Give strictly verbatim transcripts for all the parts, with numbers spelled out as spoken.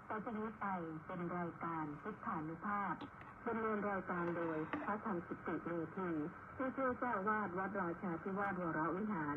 ต่อจากนี้ไปเป็นรายการพุทธานุภาพดำเนินรายการโดยพระธรรมกิติเมธีผู้ช่วยเจ้าวาดวัดราชาธิวาสวรวิหาร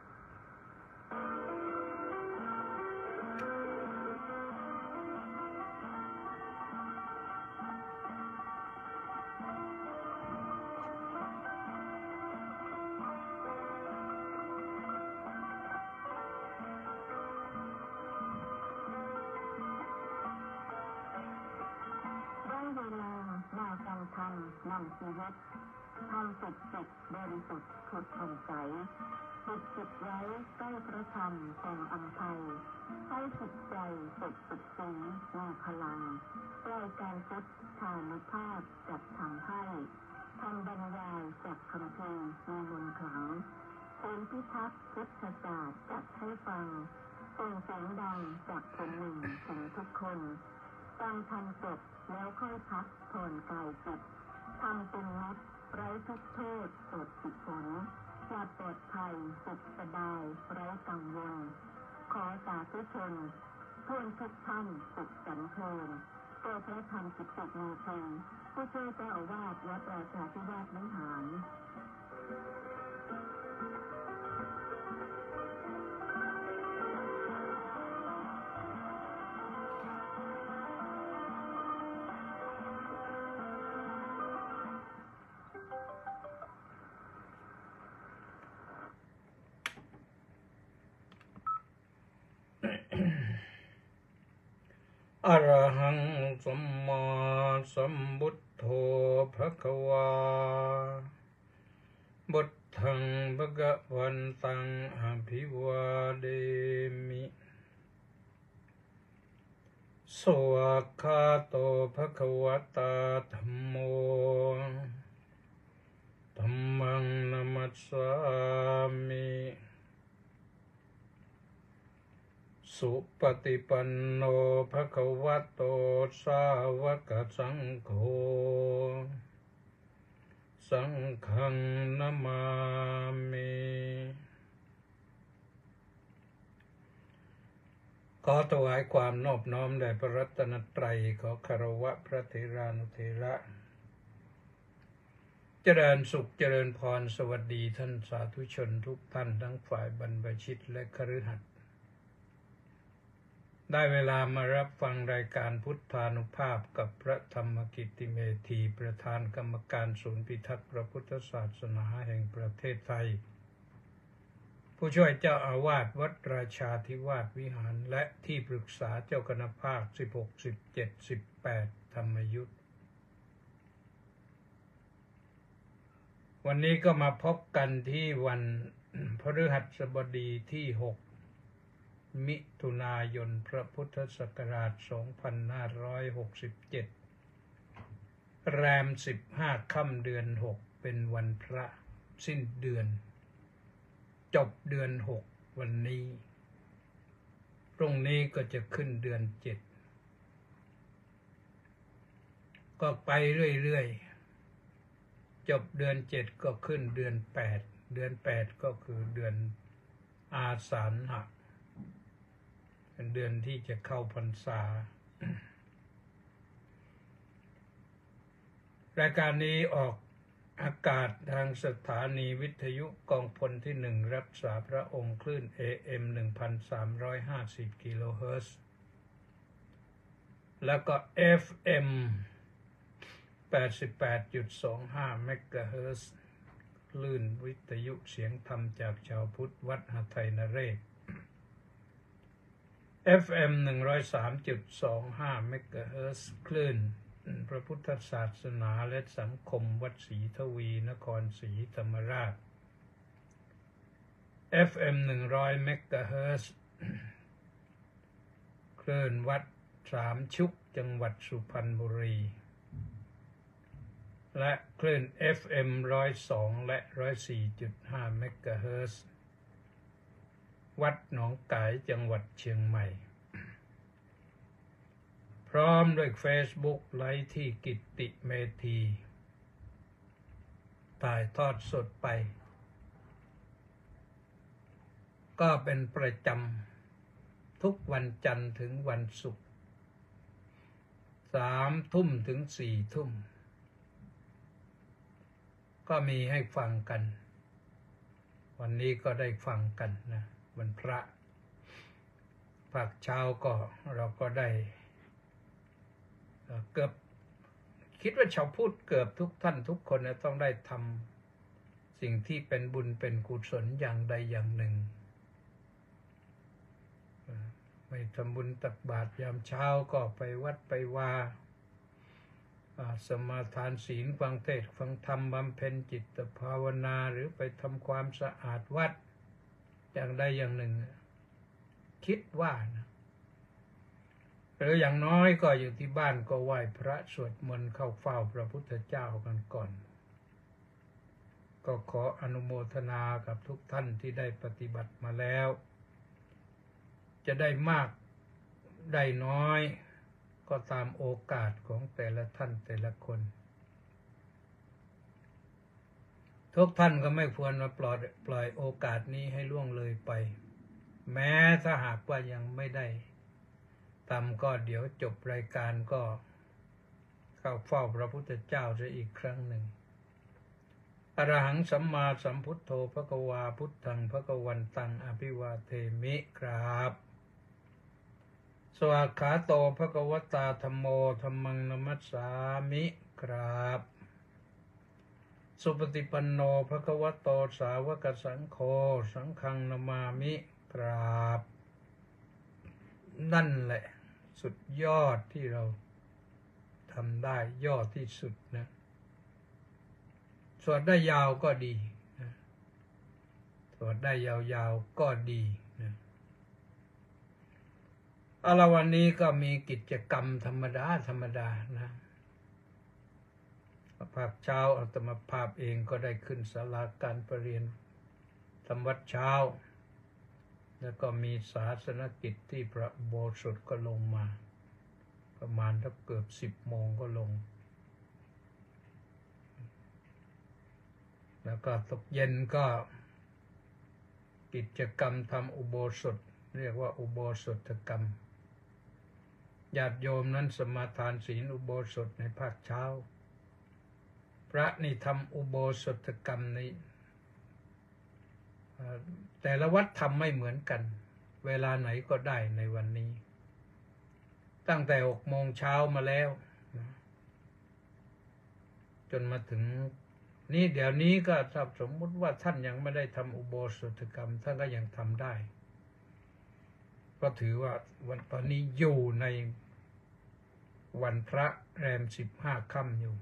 ธรรมนำชีวิตทำจิตจิตบริสุทธิ์ผุดผ่องใสจิตจิตไว้ใกล้พระธรรมแห่งอำไพให้จิตใจสุดสุดสีมีพลังรายการพุทธานุภาพจัดทำให้ทำบรรยายจากคำพีมีมนต์ขลังเป็นพิทักษ์พุทธศาสตร์จัดให้ฟังส่งเสียงดังจากคนหนึ่งถึงทุกคนฟังทำจบแล้วค่อยพักผ่อนกายจิตทำเป็นนิดไร้ทุกโทษโสดสิผลปลอดปลอดภัยสุขสบายไร้กังวลขอสาธุชนเพื่อนทุกท่านสุขสันต์เพลินโปรดพระธรรมกิตติเมธีผู้ช่วยเจ้าอาวาสวัดราชาธิวาสวิหารอรหังสัมมาสัมพุทโธภควาบุตถังภะคะวันตังอภิวาเดมิสวากขาโตภควตาธัมโมธัมมังนัมมัสสามิสุปฏิปันโนภควโตสาวกสังโฆสังฆังนะมามิขอถวายความนอบน้อมแด่พระรัตนตรัยขอคารวะพระเถรานุเถระเจริญสุขเจริญพรสวัสดีท่านสาธุชนทุกท่านทั้งฝ่ายบรรพชิตและคฤหัสถ์ได้เวลามารับฟังรายการพุทธานุภาพกับพระธรรมกิตติเมธีประธานกรรมการศูนย์พิทักษ์พระพุทธศาสนาแห่งประเทศไทยผู้ช่วยเจ้าอาวาสวัดราชาธิวาสวิหารและที่ปรึกษาเจ้าคณะภาคสิบหก สิบเจ็ด สิบแปดธรรมยุทธวันนี้ก็มาพบกันที่วันพฤหัสบดีที่หกมิถุนายนพระพุทธศักราชสองพันห้าร้อยหกสิบเจ็ดแรมสิบห้าค่ำเดือนหกเป็นวันพระสิ้นเดือนจบเดือนหกวันนี้พรุ่งนี้ก็จะขึ้นเดือนเจ็ดก็ไปเรื่อยๆจบเดือนเจ็ดก็ขึ้นเดือนแปดเดือนแปดก็คือเดือนอาสาฬหะเป็นเดือนที่จะเข้าพรรษารายการนี้ออกอากาศทางสถานีวิทยุกองพลที่หนึ่งรักษาพระองค์คลื่น เอ เอ็ม หนึ่งพันสามร้อยห้าสิบ กิโลเฮิรตซ์แล้วก็ เอฟ เอ็ม แปดสิบแปดจุดสองห้า เมกะเฮิรตซ์คลื่นวิทยุเสียงธรรมจากชาวพุทธวัดหทัยนเรศเอฟ เอ็ม หนึ่งร้อยสามจุดสองห้า เมกะเฮิรตซ์คลื่นพระพุทธศาสนาและสังคมวัดศรีทวีนครศรีธรรมราช เอฟ เอ็ม หนึ่งร้อย เมกะเฮิรตซ์คลื่นวัดสามชุกจังหวัดสุพรรณบุรีและคลื่น เอฟ เอ็ม หนึ่งร้อยสอง และ หนึ่งร้อยสี่จุดห้า เมกะเฮิรตซ์วัดหนองกายจังหวัดเชียงใหม่พร้อมด้วย Facebook ไลฟ์ที่กิตติเมธีถ่ายทอดสดไปก็เป็นประจำทุกวันจันทร์ถึงวันศุกร์สามทุ่มถึงสี่ทุ่มก็มีให้ฟังกันวันนี้ก็ได้ฟังกันนะวันพระภาคเช้าก็เราก็ได้เกือบคิดว่าชาวพุทธเกือบทุกท่านทุกคนต้องได้ทำสิ่งที่เป็นบุญเป็นกุศลอย่างใดอย่างหนึ่งไม่ทำบุญตักบาตรยามเช้าก็ไปวัดไปวาสมาทานศีลฟังเทศน์ฟังธรรมบำเพ็ญจิตภาวนาหรือไปทำความสะอาดวัดอย่างใดอย่างหนึ่งคิดว่านะหรืออย่างน้อยก็อยู่ที่บ้านก็ไหว้พระสวดมนต์เข้าเฝ้าพระพุทธเจ้ากันก่อนก็ขออนุโมทนากับทุกท่านที่ได้ปฏิบัติมาแล้วจะได้มากได้น้อยก็ตามโอกาสของแต่ละท่านแต่ละคนทุกท่านก็ไม่ควรมาปล่อยปล่อยโอกาสนี้ให้ล่วงเลยไปแม้ถ้าหากว่ายังไม่ได้ทำก็เดี๋ยวจบรายการก็เข้าเฝ้าพระพุทธเจ้าซะอีกครั้งหนึ่งอรหังสัมมาสัมพุทโธภควาพุทธังภควันตังอภิวาเทมิครับสวากขาโตภควตาธัมโมธัมมังนัมมัสสามิครับสุปฏิปันโนภควโตสาวกสังโฆสังฆังนามามิครับนั่นแหละสุดยอดที่เราทำได้ยอดที่สุดนะสวดได้ยาวก็ดีนะสวดได้ยาวๆก็ดีนะเอาละวันนี้ก็มีกิจกรรมธรรมดาธรรมดานะภาคเช้าอาตมาภาพเองก็ได้ขึ้นศาลาการประเรียนทำวัดเช้าแล้วก็มีศาสนกิจที่พระอุโบสถก็ลงมาประมาณถ้าเกือบสิบโมงก็ลงแล้วก็ตกเย็นก็กิจกรรมทำอุโบสถเรียกว่าอุโบสถกรรมญาติโยมนั้นสมาทานศีลอุโบสถในภาคเช้าพระนี่ทำอุโบสถกรรมนี้แต่ละวัดทำไม่เหมือนกันเวลาไหนก็ได้ในวันนี้ตั้งแต่หกโมงเช้ามาแล้วจนมาถึงนี่เดี๋ยวนี้ก็ถ้าสมมุติว่าท่านยังไม่ได้ทำอุโบสถกรรมท่านก็ยังทำได้ก็ถือว่าวันตอนนี้อยู่ในวันพระแรมสิบห้าค่ำอยู่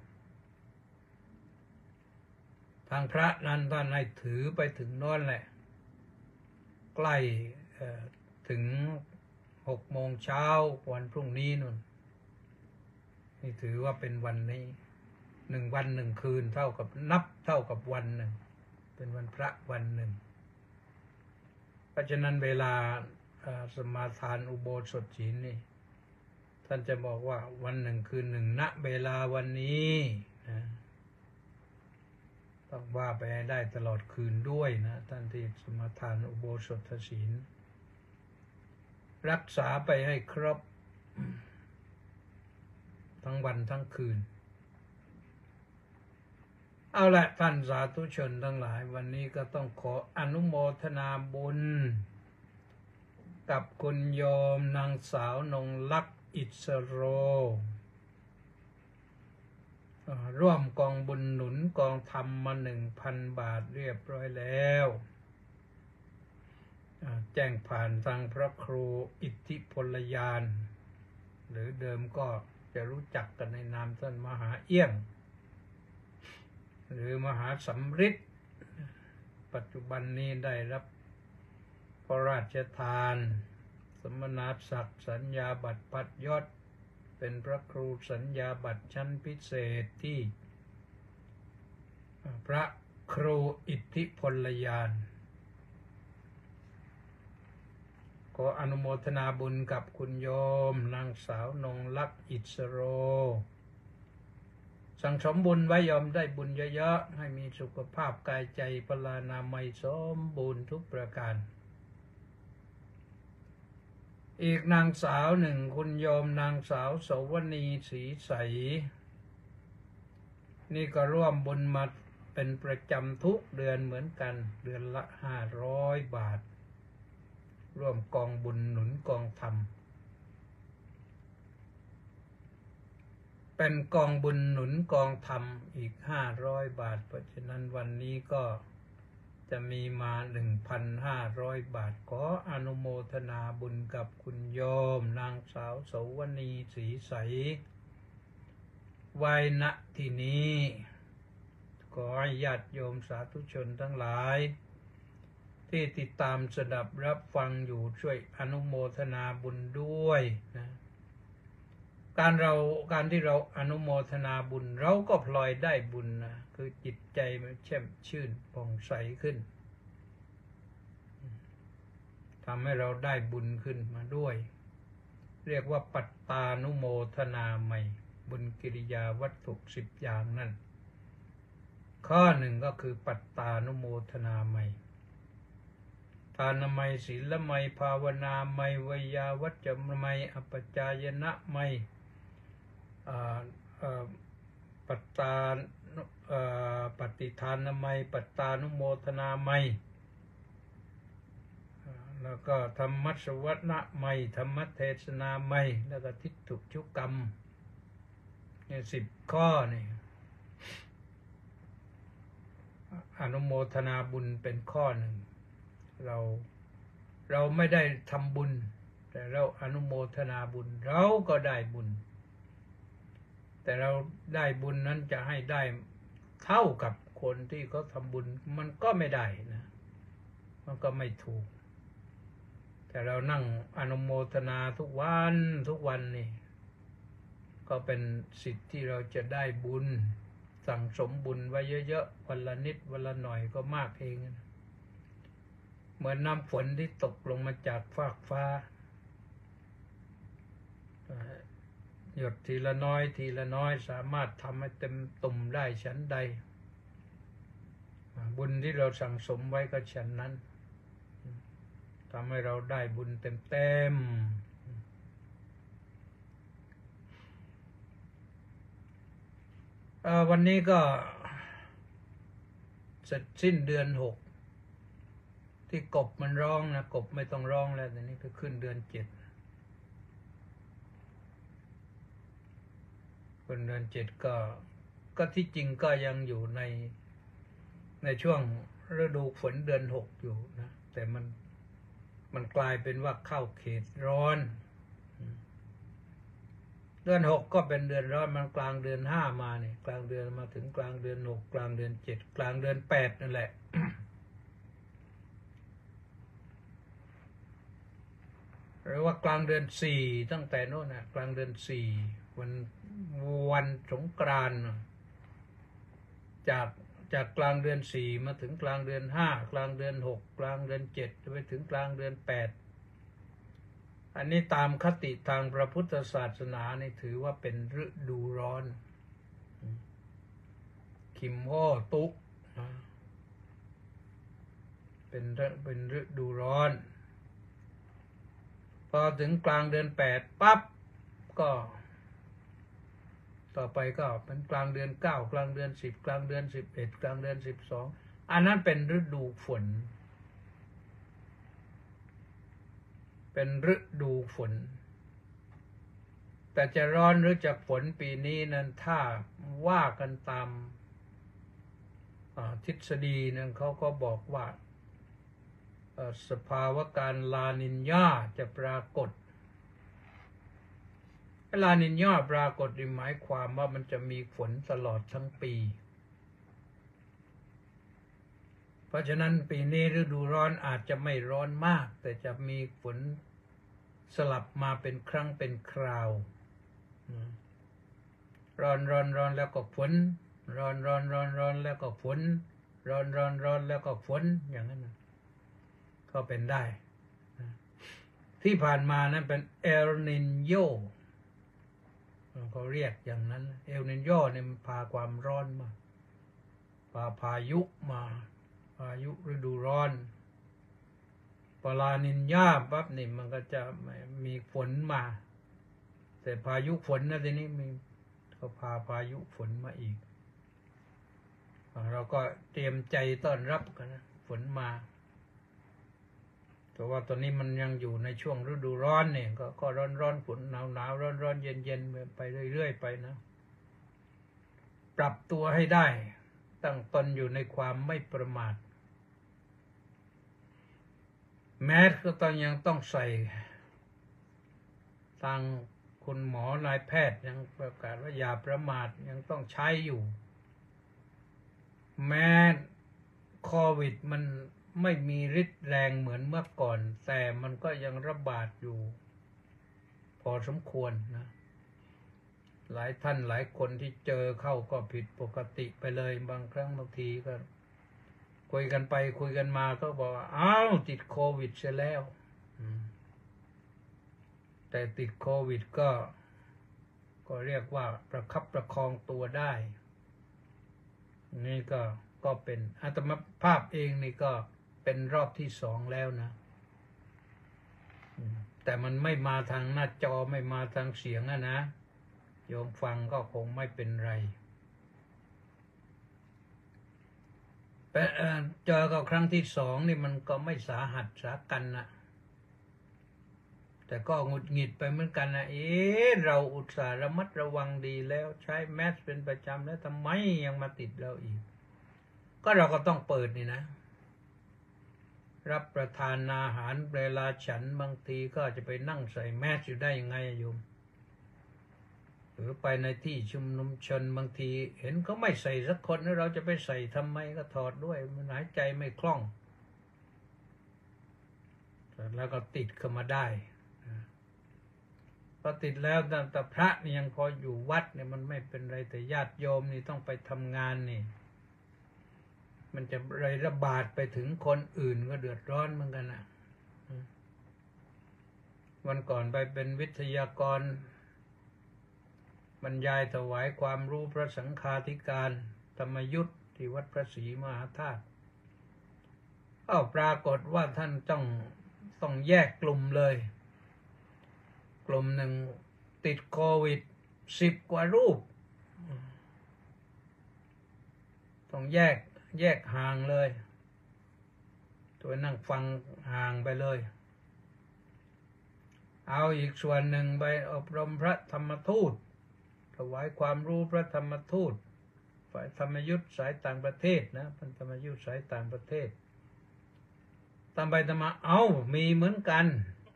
ทางพระนั้นท่านให้ถือไปถึงโน้นแหละใกล้ถึงหกโมงเช้าวันพรุ่งนี้นู่นนี่ถือว่าเป็นวันนี้หนึ่งวันหนึ่งคืนเท่ากับนับเท่ากับวันหนึ่งเป็นวันพระวันหนึ่งเพราะฉะนั้นเวลาสมาทานอุโบสถศีลนี่ท่านจะบอกว่าวันหนึ่งคืนหนึ่งณเวลาวันนี้นะต้องว่าไปให้ได้ตลอดคืนด้วยนะท่านที่สมาทานอุโบสถศีลรักษาไปให้ครบทั้งวันทั้งคืนเอาละท่านสาธุชนทั้งหลายวันนี้ก็ต้องขออนุโมทนาบุญกับคุณโยมนางสาวนงลักษณ์อิสโรร่วมกองบุญหนุนกองธรรมมาหนึ่งพันบาทเรียบร้อยแล้วแจ้งผ่านทางพระครูอิทธิพลยานหรือเดิมก็จะรู้จักกันในนามท่านมหาเอี้ยงหรือมหาสำริดปัจจุบันนี้ได้รับพระราชทานสมณศักดิ์สัญญาบัตรพัดยศเป็นพระครูสัญญาบัตรชั้นพิเศษที่พระครูอิทธิพลยานขออนุโมทนาบุญกับคุณโยมนางสาวนงลักษณ์อิสโรสั่งสมบุญไว้ยอมได้บุญเยอะๆให้มีสุขภาพกายใจพลานามัยสมบูรณ์ทุกประการอีกนางสาวหนึ่งคุณโยมนางสาวโสวณีศรีใสนี่ก็ร่วมบุญมาเป็นประจำทุกเดือนเหมือนกันเดือนละห้าร้อยบาทร่วมกองบุญหนุนกองธรรมเป็นกองบุญหนุนกองธรรมอีกห้าร้อยบาทเพราะฉะนั้นวันนี้ก็จะมีมา หนึ่งพันห้าร้อย บาทขออนุโมทนาบุญกับคุณโยมนางสาวโสวณีศรีใสไว้ณที่นี้ขอให้ญาติโยมสาธุชนทั้งหลายที่ติดตามสดับรับฟังอยู่ช่วยอนุโมทนาบุญด้วยนะการเราการที่เราอนุโมทนาบุญเราก็พลอยได้บุญนะคือจิตใจมันแช่มชื่นผ่องใสขึ้นทำให้เราได้บุญขึ้นมาด้วยเรียกว่าปัตตานุโมทนาใหม่บุญกิริยาวัตถุสิบอย่างนั่นข้อหนึ่งก็คือปัตตานุโมทนาใหม่ทานไมยศีลไมยภาวนาไมยวยาวัจจะไมยอปัจจายนะไมยปัตตาปฏิทานไมยปัตตานุโมทนาไมยแล้วก็ธรรมสวนะไมยธรรมเทศนาไมยแล้วก็ทิฏฐุชุกรรมเนี่ยสิบข้อนี่อนุโมทนาบุญเป็นข้อหนึ่งเราเราไม่ได้ทำบุญแต่เราอนุโมทนาบุญเราก็ได้บุญแต่เราได้บุญนั้นจะให้ได้เท่ากับคนที่เขาทำบุญมันก็ไม่ได้นะมันก็ไม่ถูกแต่เรานั่งอนุโมทนาทุกวันทุกวันนี่ก็เป็นสิทธิ์ที่เราจะได้บุญสั่งสมบุญไว้เยอะๆวันละนิดวันละหน่อยก็มากเองเหมือนน้ำฝนที่ตกลงมาจากฟากฟ้าหยดทีละน้อยทีละน้อยสามารถทำให้เต็มตุ่มได้ฉันใดบุญที่เราสั่งสมไว้ก็ฉันนั้นทำให้เราได้บุญเต็มๆวันนี้ก็เสร็จสิ้นเดือนหกที่กบมันร้องนะกบไม่ต้องร้องแล้วแต่นี้ก็ขึ้นเดือนเจ็ดขึ้นเดือนเจ็ดก็ก็ที่จริงก็ยังอยู่ในในช่วงฤดูฝนเดือนหกอยู่นะแต่มันมันกลายเป็นว่าเข้าเขตร้อนเดือนหกก็เป็นเดือนร้อนมันกลางเดือนห้ามาเนี่ยกลางเดือนมาถึงกลางเดือนหกกลางเดือนเจ็ดกลางเดือนแปดนั่นแหละ หรือว่ากลางเดือนสี่ตั้งแต่โน่นนะกลางเดือนสี่วันวันสงกรานต์จากจากกลางเดือนสี่มาถึงกลางเดือนห้ากลางเดือนหกกลางเดือนเจ็ดไปถึงกลางเดือนแปดอันนี้ตามคติทางพระพุทธศาสนานี่ถือว่าเป็นฤดูร้อนคิมฮ่อตุกเป็นเป็นฤดูร้อนพอถึงกลางเดือนแปดปั๊บก็ต่อไปก็เป็นกลางเดือนเก้ากลางเดือนสิบกลางเดือนสิบเอ็ดกลางเดือนสิบสองอันนั้นเป็นฤดูฝนเป็นฤดูฝนแต่จะร้อนหรือจะฝนปีนี้นั้นถ้าว่ากันตามทฤษฎีนั้นเขาก็บอกว่าสภาวะการลานิญญาจะปรากฏลานิญญาปรากฏหมายความว่ามันจะมีฝนตลอดทั้งปีเพราะฉะนั้นปีนี้ฤดูร้อนอาจจะไม่ร้อนมากแต่จะมีฝนสลับมาเป็นครั้งเป็นคราวร้อนร้อนร้อนแล้วก็ฝนร้อนร้อนร้อนร้อนแล้วก็ฝนร้อนร้อนร้อนแล้วก็ฝนอย่างนั้นก็เป็นได้ที่ผ่านมานั้นเป็นเอลนินโยเขาเรียกอย่างนั้นเอลนินโยเนี่ยมันพาความร้อนมาพาพายุมาพายุฤดูร้อนพอลานินญาปั๊บนี่มันก็จะมีฝนมาแต่พายุฝนนะทีนี้มีก็พาพายุฝนมาอีกเราก็เตรียมใจต้อนรับกันนะฝนมาแต่ว่าตอนนี้มันยังอยู่ในช่วงฤดูร้อนเนี่ยก็ก็ร้อนร้อนฝนหนาวหนาวร้อนร้อนเย็นเย็นไปเรื่อยๆไปนะปรับตัวให้ได้ตั้งตนอยู่ในความไม่ประมาทแมสก็ต้องยังต้องใส่ทางคุณหมอนายแพทย์ยังประกาศว่าอย่าประมาทยังต้องใช้อยู่แม้โควิดมันไม่มีฤทธิ์แรงเหมือนเมื่อก่อนแต่มันก็ยังระบาดอยู่พอสมควรนะหลายท่านหลายคนที่เจอเข้าก็ผิดปกติไปเลยบางครั้งบางทีก็คุยกันไปคุยกันมาก็บอกว่าอ้าวติดโควิดเสียแล้วแต่ติดโควิดก็ก็เรียกว่าประคับประคองตัวได้นี่ก็ก็เป็นอาตมาภาพเองนี่ก็เป็นรอบที่สองแล้วนะแต่มันไม่มาทางหน้าจอไม่มาทางเสียงอะนะโยมฟังก็คงไม่เป็นไรแต่เจอก็ครั้งที่สองนี่มันก็ไม่สาหัสสากันนะแต่ก็หงุดหงิดไปเหมือนกันนะเอ๊ะเราอุตส่าห์ระมัดระวังดีแล้วใช้แมสเป็นประจำแล้วทำไมยังมาติดเราอีกก็เราก็ต้องเปิดนี่นะรับประทานอาหารเวลาฉันบางทีก็จะไปนั่งใส่แมสอยู่ได้ยังไงโยมหรือไปในที่ชุมนุมชนบางทีเห็นเขาไม่ใส่สักคนแล้วเราจะไปใส่ทำไมก็ถอดด้วยมันหายใจไม่คล่องแล้วก็ติดเข้ามาได้พอติดแล้วแต่พระนี่ยังพออยู่วัดเนี่ยมันไม่เป็นไรแต่ญาติโยมนี่ต้องไปทำงานนี่มันจะไรระบาดไปถึงคนอื่นก็เดือดร้อนเหมือนกันนะวันก่อนไปเป็นวิทยากรบรรยายถวายความรู้พระสังฆาธิการธรรมยุทธที่วัดพระศรีมหาธาตุก็ปรากฏว่าท่านต้องต้องแยกกลุ่มเลยกลุ่มหนึ่งติดโควิดสิบกว่ารูปต้องแยกแยกห่างเลยตัวนั่งฟังห่างไปเลยเอาอีกส่วนหนึ่งไปอบรมพระธรรมทูตถวายความรู้พระธรรมทูตฝ่ายธรรมยุทธสายต่างประเทศนะพันธรรมยุทธสายต่างประเทศตามไปตามมาเอามีเหมือนกัน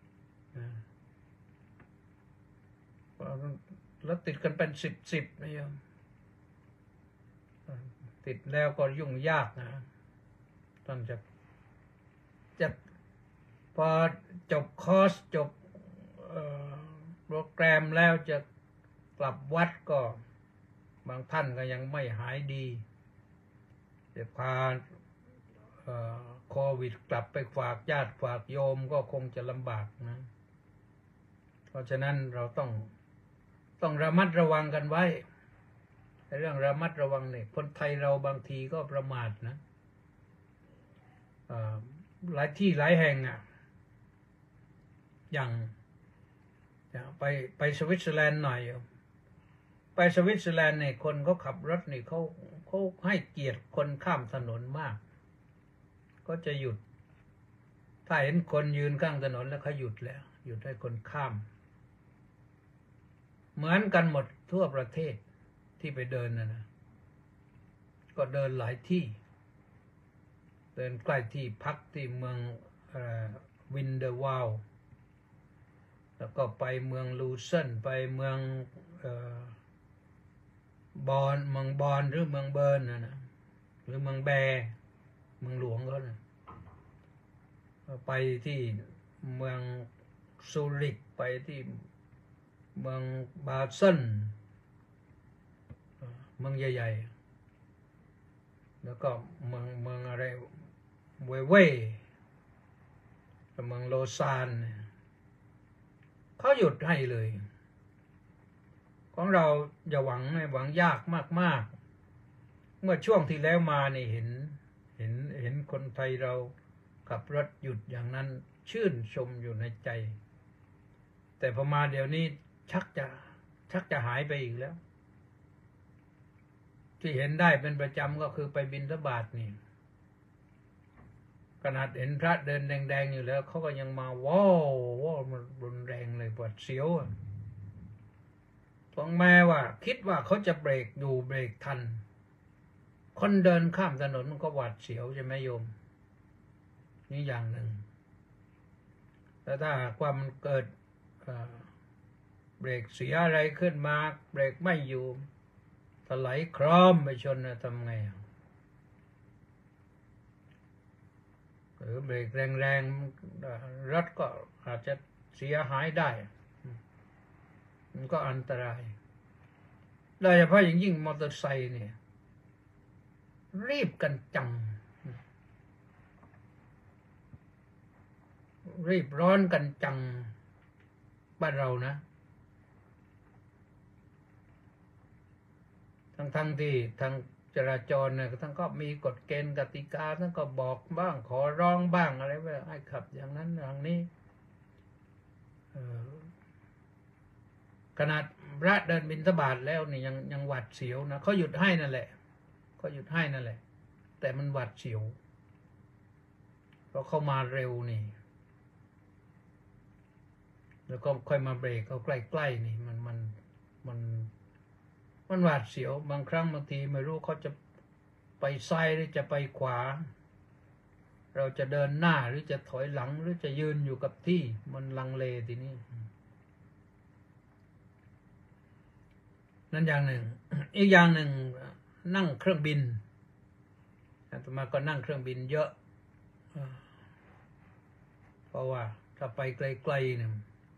แล้วติดกันเป็นสิบสิบนะโยมติดแล้วก็ยุ่งยากนะท่านจะจะพอจบคอร์สจบโปรแกรมแล้วจะกลับวัดก็บางท่านก็ยังไม่หายดีจะพาโควิดกลับไปฝากญาติฝากโยมก็คงจะลำบากนะเพราะฉะนั้นเราต้องต้องระมัดระวังกันไว้เรื่องระมัดระวังเนี่ยคนไทยเราบางทีก็ประมาทนะหลายที่หลายแห่งอ่ะอย่างไปไปสวิตเซอร์แลนด์หน่อยไปสวิตเซอร์แลนด์เนี่ยคนเขาขับรถนี่เขาเขาให้เกียรติคนข้ามถนนมากก็จะหยุดถ้าเห็นคนยืนข้างถนนแล้วเขาหยุดแล้วหยุดให้คนข้ามเหมือนกันหมดทั่วประเทศที่ไปเดินนะนะก็เดินหลายที่เดินใกล้ที่พักที่เมืองวินเดอร์วาลแล้วก็ไปเมืองลูเซนไปเมืองบอนเมืองบอนหรือเมืองเบิร์นนะนะหรือเมืองแบร์เมืองหลวงเขานะไปที่เมืองซูริกไปที่เมืองบาเซนเมืองใหญ่ๆแล้วก็เมืองเมืองอะไรเวเว่เมืองโลซานเขาหยุดให้เลยของเราอย่าหวังหวังยากมากๆเมื่อช่วงที่แล้วมานี่เห็นเห็นเห็นคนไทยเราขับรถหยุดอย่างนั้นชื่นชมอยู่ในใจ แต่พอมาเดี๋ยวนี้ชักจะชักจะหายไปอีกแล้วที่เห็นได้เป็นประจำก็คือไปบิณฑบาตนี่ขนาดเห็นพระเดินแดงๆอยู่แล้วเขาก็ยังมาว้าวว้าวมันรุนแรงเลยปวดเสียวถึงแม้ว่าคิดว่าเขาจะเบรกอยู่เบรกทันคนเดินข้ามถนนมันก็หวาดเสียวใช่ไหมโยมนี่อย่างหนึ่งแต่ถ้าความมันเกิดเบรกเสียอะไรขึ้นมาเบรกไม่อยู่ถลายครอมไปชนนะทำไงหรือเบรกแรงๆรถก็อาจจะเสียหายได้มันก็อันตรายโดยเฉพาะอย่างยิ่งมอเตอร์ไซค์เนี่ยรีบกันจังรีบร้อนกันจังบ้านเรานะทั้งทั้งที่ทางจราจรเนี่ยทั้งก็มีกฎเกณฑ์กติกาทั้งก็บอกบ้างขอร้องบ้างอะไรไว้ให้ขับอย่างนั้นอย่างนี้ขนาดพระเดินบิณฑบาตแล้วนี่ยังยังหวาดเสียวนะเขาหยุดให้นั่นแหละเขาหยุดให้นั่นแหละแต่มันหวาดเสียวเพราะเข้ามาเร็วนี่แล้วก็ค่อยมาเบรกเขาใกล้ๆนี่มันมันมันมันหวาดเสียวบางครั้งบางทีไม่รู้เขาจะไปซ้ายหรือจะไปขวาเราจะเดินหน้าหรือจะถอยหลังหรือจะยืนอยู่กับที่มันลังเลทีนี้นั่นอย่างหนึ่ง อีกอย่างหนึ่งนั่งเครื่องบินอาตมาก็นั่งเครื่องบินเยอะเพราะว่าถ้าไปไกลๆเนี่ย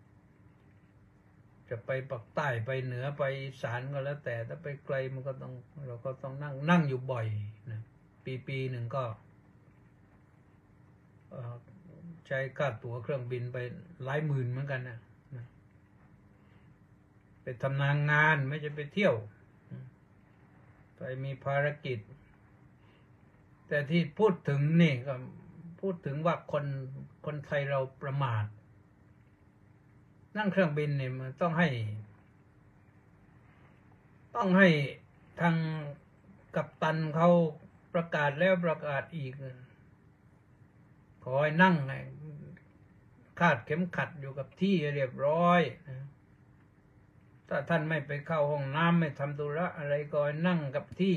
จะไปปักใต้ไปเหนือไปอีสานก็แล้วแต่ถ้าไปไกลมันก็ต้องเราก็ต้องนั่งนั่งอยู่บ่อยนะปีปีหนึ่งก็ใช้ค่าตั๋วเครื่องบินไปหลายหมื่นเหมือนกันนะไปทำงานงานไม่ใช่ไปเที่ยวไปมีภารกิจแต่ที่พูดถึงนี่ก็พูดถึงว่าคนคนไทยเราประมาทนั่งเครื่องบินเนี่ยมันต้องให้ต้องให้ทางกัปตันเขาประกาศแล้วประกาศอีกขอให้นั่งคาดเข็มขัดอยู่กับที่เรียบร้อยถ้าท่านไม่ไปเข้าห้องน้ำไม่ทำธุระอะไรก็ให้นั่งกับที่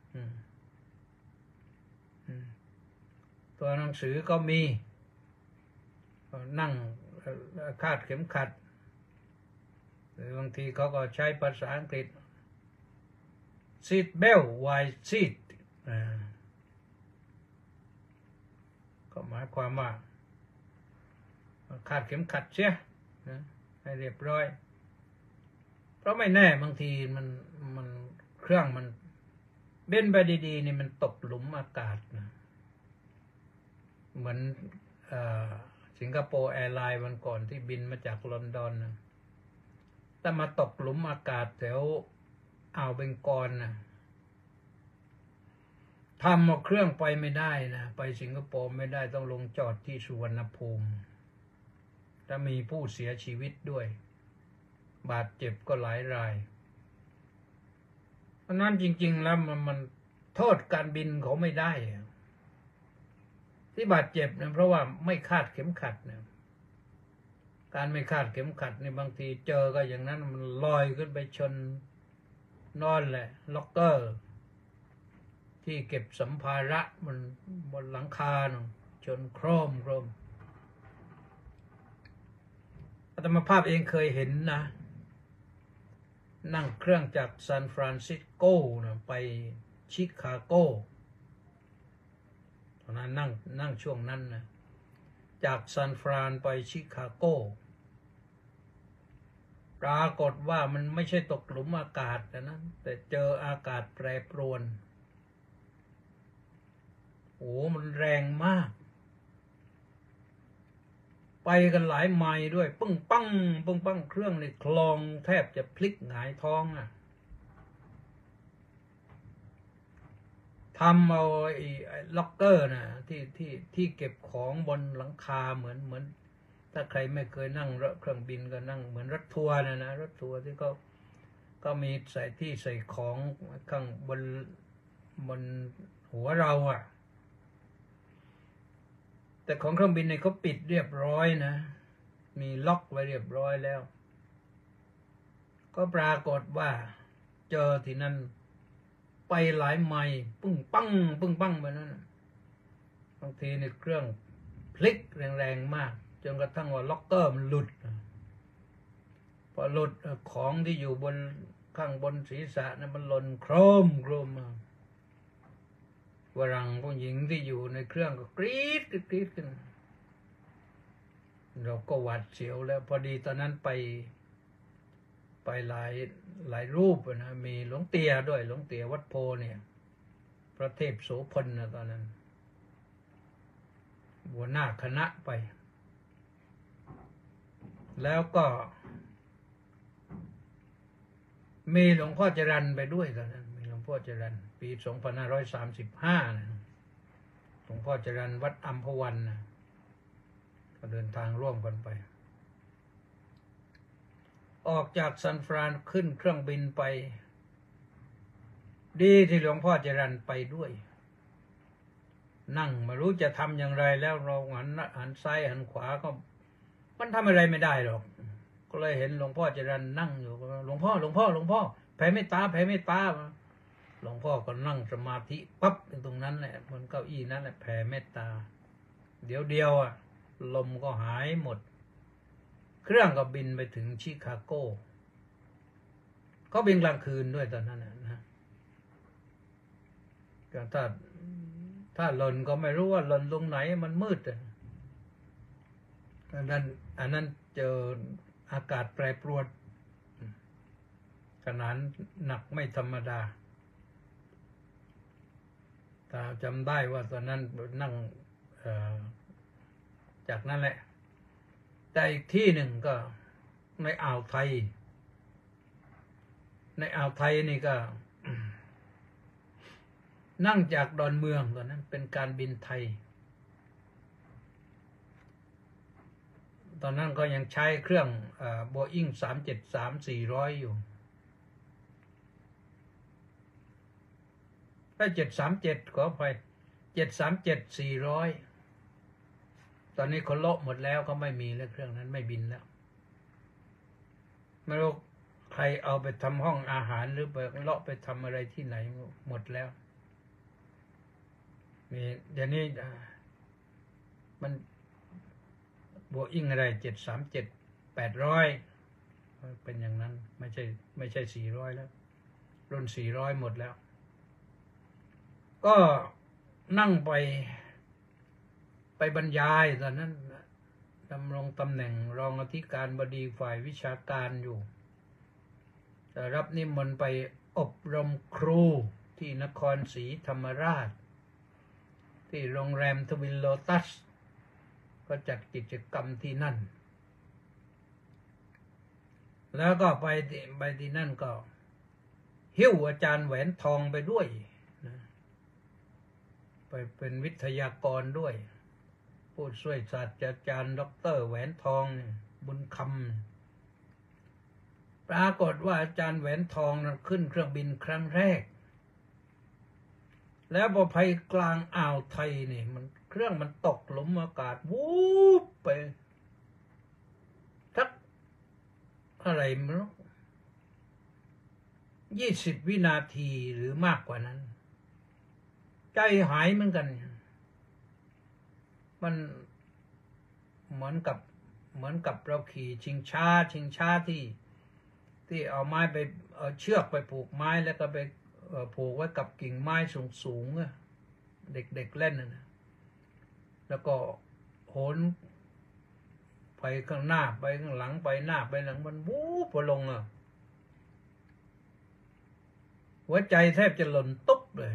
ตัวหนังสือก็มีนั่งคาดเข็มขัดหรือบางทีเขาก็ใช้ภาษาอังกฤษ seat belt wide seat ก็หมายความว่าคาดเข็มขัดเสียให้เรียบร้อยเพราะไม่แน่บางทีมันมันเครื่องมันเบ้นไปดีๆนี่มันตกหลุมอากาศนะเหมือนสิงคโปร์แอร์ไลน์วันก่อนที่บินมาจากลอนดอนนะแต่มาตกหลุมอากาศแถวอ่าวเบงกอลนะทำเอาเครื่องไปไม่ได้นะไปสิงคโปร์ไม่ได้ต้องลงจอดที่สุวรรณภูมิถ้ามีผู้เสียชีวิตด้วยบาดเจ็บก็หลายรายเพราะนั้นจริงๆแล้วมันมันโทษการบินเขาไม่ได้ที่บาดเจ็บเนี่ยเพราะว่าไม่คาดเข็มขัดเนี่ยการไม่คาดเข็มขัดเนี่ยบางทีเจอก็อย่างนั้นมันลอยขึ้นไปชนนอนแหละล็อกเกอร์ที่เก็บสัมภาระมันบนหลังคาชนโครมโครมอาตมาภาพเองเคยเห็นนะนั่งเครื่องจากซานฟรานซิสโกนะไปชิคาโกตอนนั้นนั่งนั่งช่วงนั้นนะจากซานฟรานไปชิคาโกปรากฏว่ามันไม่ใช่ตกหลุมอากาศนะแต่เจออากาศแปรปรวนโอ้มันแรงมากไปกันหลายไมล์ด้วยปึ้งปังปึ้งปังเครื่องในคลองแทบจะพลิกหงายท้องอ่ะทำเอาไอ้ล็อกเกอร์นะที่ที่ที่เก็บของบนหลังคาเหมือนเหมือนถ้าใครไม่เคยนั่งรถเครื่องบินก็นั่งเหมือนรถทัวร์นะนะรถทัวร์ที่เขาก็มีใส่ที่ใส่ของข้างบนบนหัวเราอ่ะแต่ของเครื่องบินเนี่ยเขาปิดเรียบร้อยนะมีล็อกไว้เรียบร้อยแล้วก็ปรากฏว่าเจอที่นั่นไปหลายไมล์ปึ้งปังปึ้งปังไปนั่นบางทีในเครื่องพลิกแรงๆมากจนกระทั่งว่าล็อกเกอร์มันหลุดพอหลุดของที่อยู่บนข้างบนศีรษะนั้นมันหล่นโครมโครมมาวรังผู้หญิงที่อยู่ในเครื่องก็กรี๊ดกรี๊ดขึ้นเราก็หวาดเสียวแล้วพอดีตอนนั้นไปไปหลายหลายรูปนะมีหลวงเตียด้วยหลวงเตียวัดโพเนี่ยพระเทพโสพลนะตอนนั้นหัวหน้าคณะไปแล้วก็มีหลวงพ่อจรัญไปด้วยตอนนั้นมีหลวงพ่อจรัญปีสองพันห้าร้อยสามสิบห้านะหลวงพ่อจรัญวัดอัมพวันนะก็เดินทางร่วมกันไปออกจากซานฟรานขึ้นเครื่องบินไปดีที่หลวงพ่อจรัญไปด้วยนั่งไม่รู้จะทำอย่างไรแล้วเราหันหันซ้ายหันขวาก็มันทำอะไรไม่ได้หรอกก็เลยเห็นหลวงพ่อจรัญนั่งอยู่หลวงพ่อหลวงพ่อหลวงพ่อแผ่เมตตาแผ่เมตตาหลวงพ่อก็นั่งสมาธิปั๊บตรงนั้นแหละบนเก้าอี้นั้นแหละแผ่เมตตาเดี๋ยวเดียวอ่ะลมก็หายหมดเครื่องก็บินไปถึงชิคาโกเขาบินกลางคืนด้วยตอนนั้นนะก็ถ้าถ้าหล่นก็ไม่รู้ว่าหล่นตรงไหนมันมืดอ่ะอันนั้นอันนั้นเจออากาศแปรปรวนขนาดหนักไม่ธรรมดาถ้าจำได้ว่าตอนนั้นนั่งจากนั้นแหละแต่อีกที่หนึ่งก็ในอ่าวไทยในอ่าวไทยนี่ก็ นั่งจากดอนเมืองตอนนั้นเป็นการบินไทยตอนนั้นก็ยังใช้เครื่องโบอิ้งสามเจ็ดสามสี่ร้อยอยู่ถ้าเจ็ดสามเจ็ดขออภัยเจ็ดสามเจ็ดสี่ร้อยตอนนี้เขาโละหมดแล้วเขาไม่มีแล้วเครื่องนั้นไม่บินแล้วไม่รู้ใครเอาไปทำห้องอาหารหรือไปเลาะไปทำอะไรที่ไหนหมดแล้วนี่เดี๋ยวนี้มันโบอิ้งอะไรเจ็ดสามเจ็ดแปดร้อยเป็นอย่างนั้นไม่ใช่ไม่ใช่สี่ร้อยแล้วรุ่นสี่ร้อยหมดแล้วก็นั่งไปไปบรรยายตอนนั้นดำรงตำแหน่งรองอธิการบดีฝ่ายวิชาการอยู่แต่รับนิมนต์ไปอบรมครูที่นครศรีธรรมราชที่โรงแรมทวินโลตัสก็จัดกิจกรรมที่นั่นแล้วก็ไปไปที่นั่นก็หิ้วอาจารย์แหวนทองไปด้วยนะไปเป็นวิทยากรด้วยผู้ช่วยศาสตราจารย์ด็อกเตอร์แหวนทองบุญคำปรากฏว่าอาจารย์แหวนทองนั้นขึ้นเครื่องบินครั้งแรกแล้วพอไปกลางอ่าวไทยนี่มันเครื่องมันตกหลุมอากาศวูบไปทักอะไรไม่รู้ยี่สิบวินาทีหรือมากกว่านั้นใจหายเหมือนกันมันเหมือนกับเหมือนกับเราขี่ชิงช้าชิงช้าที่ที่เอาไม้ไปเอาเชือกไปผูกไม้แล้วก็ไปผูกไว้กับกิ่งไม้สูงๆอะเด็กๆ เ, เล่นนะแล้วก็โหนไปข้างหน้าไปข้างหลังไปหน้าไปหลังมันวูบพอลงอ่ะหัวใจแทบจะหล่นตุ๊บเลย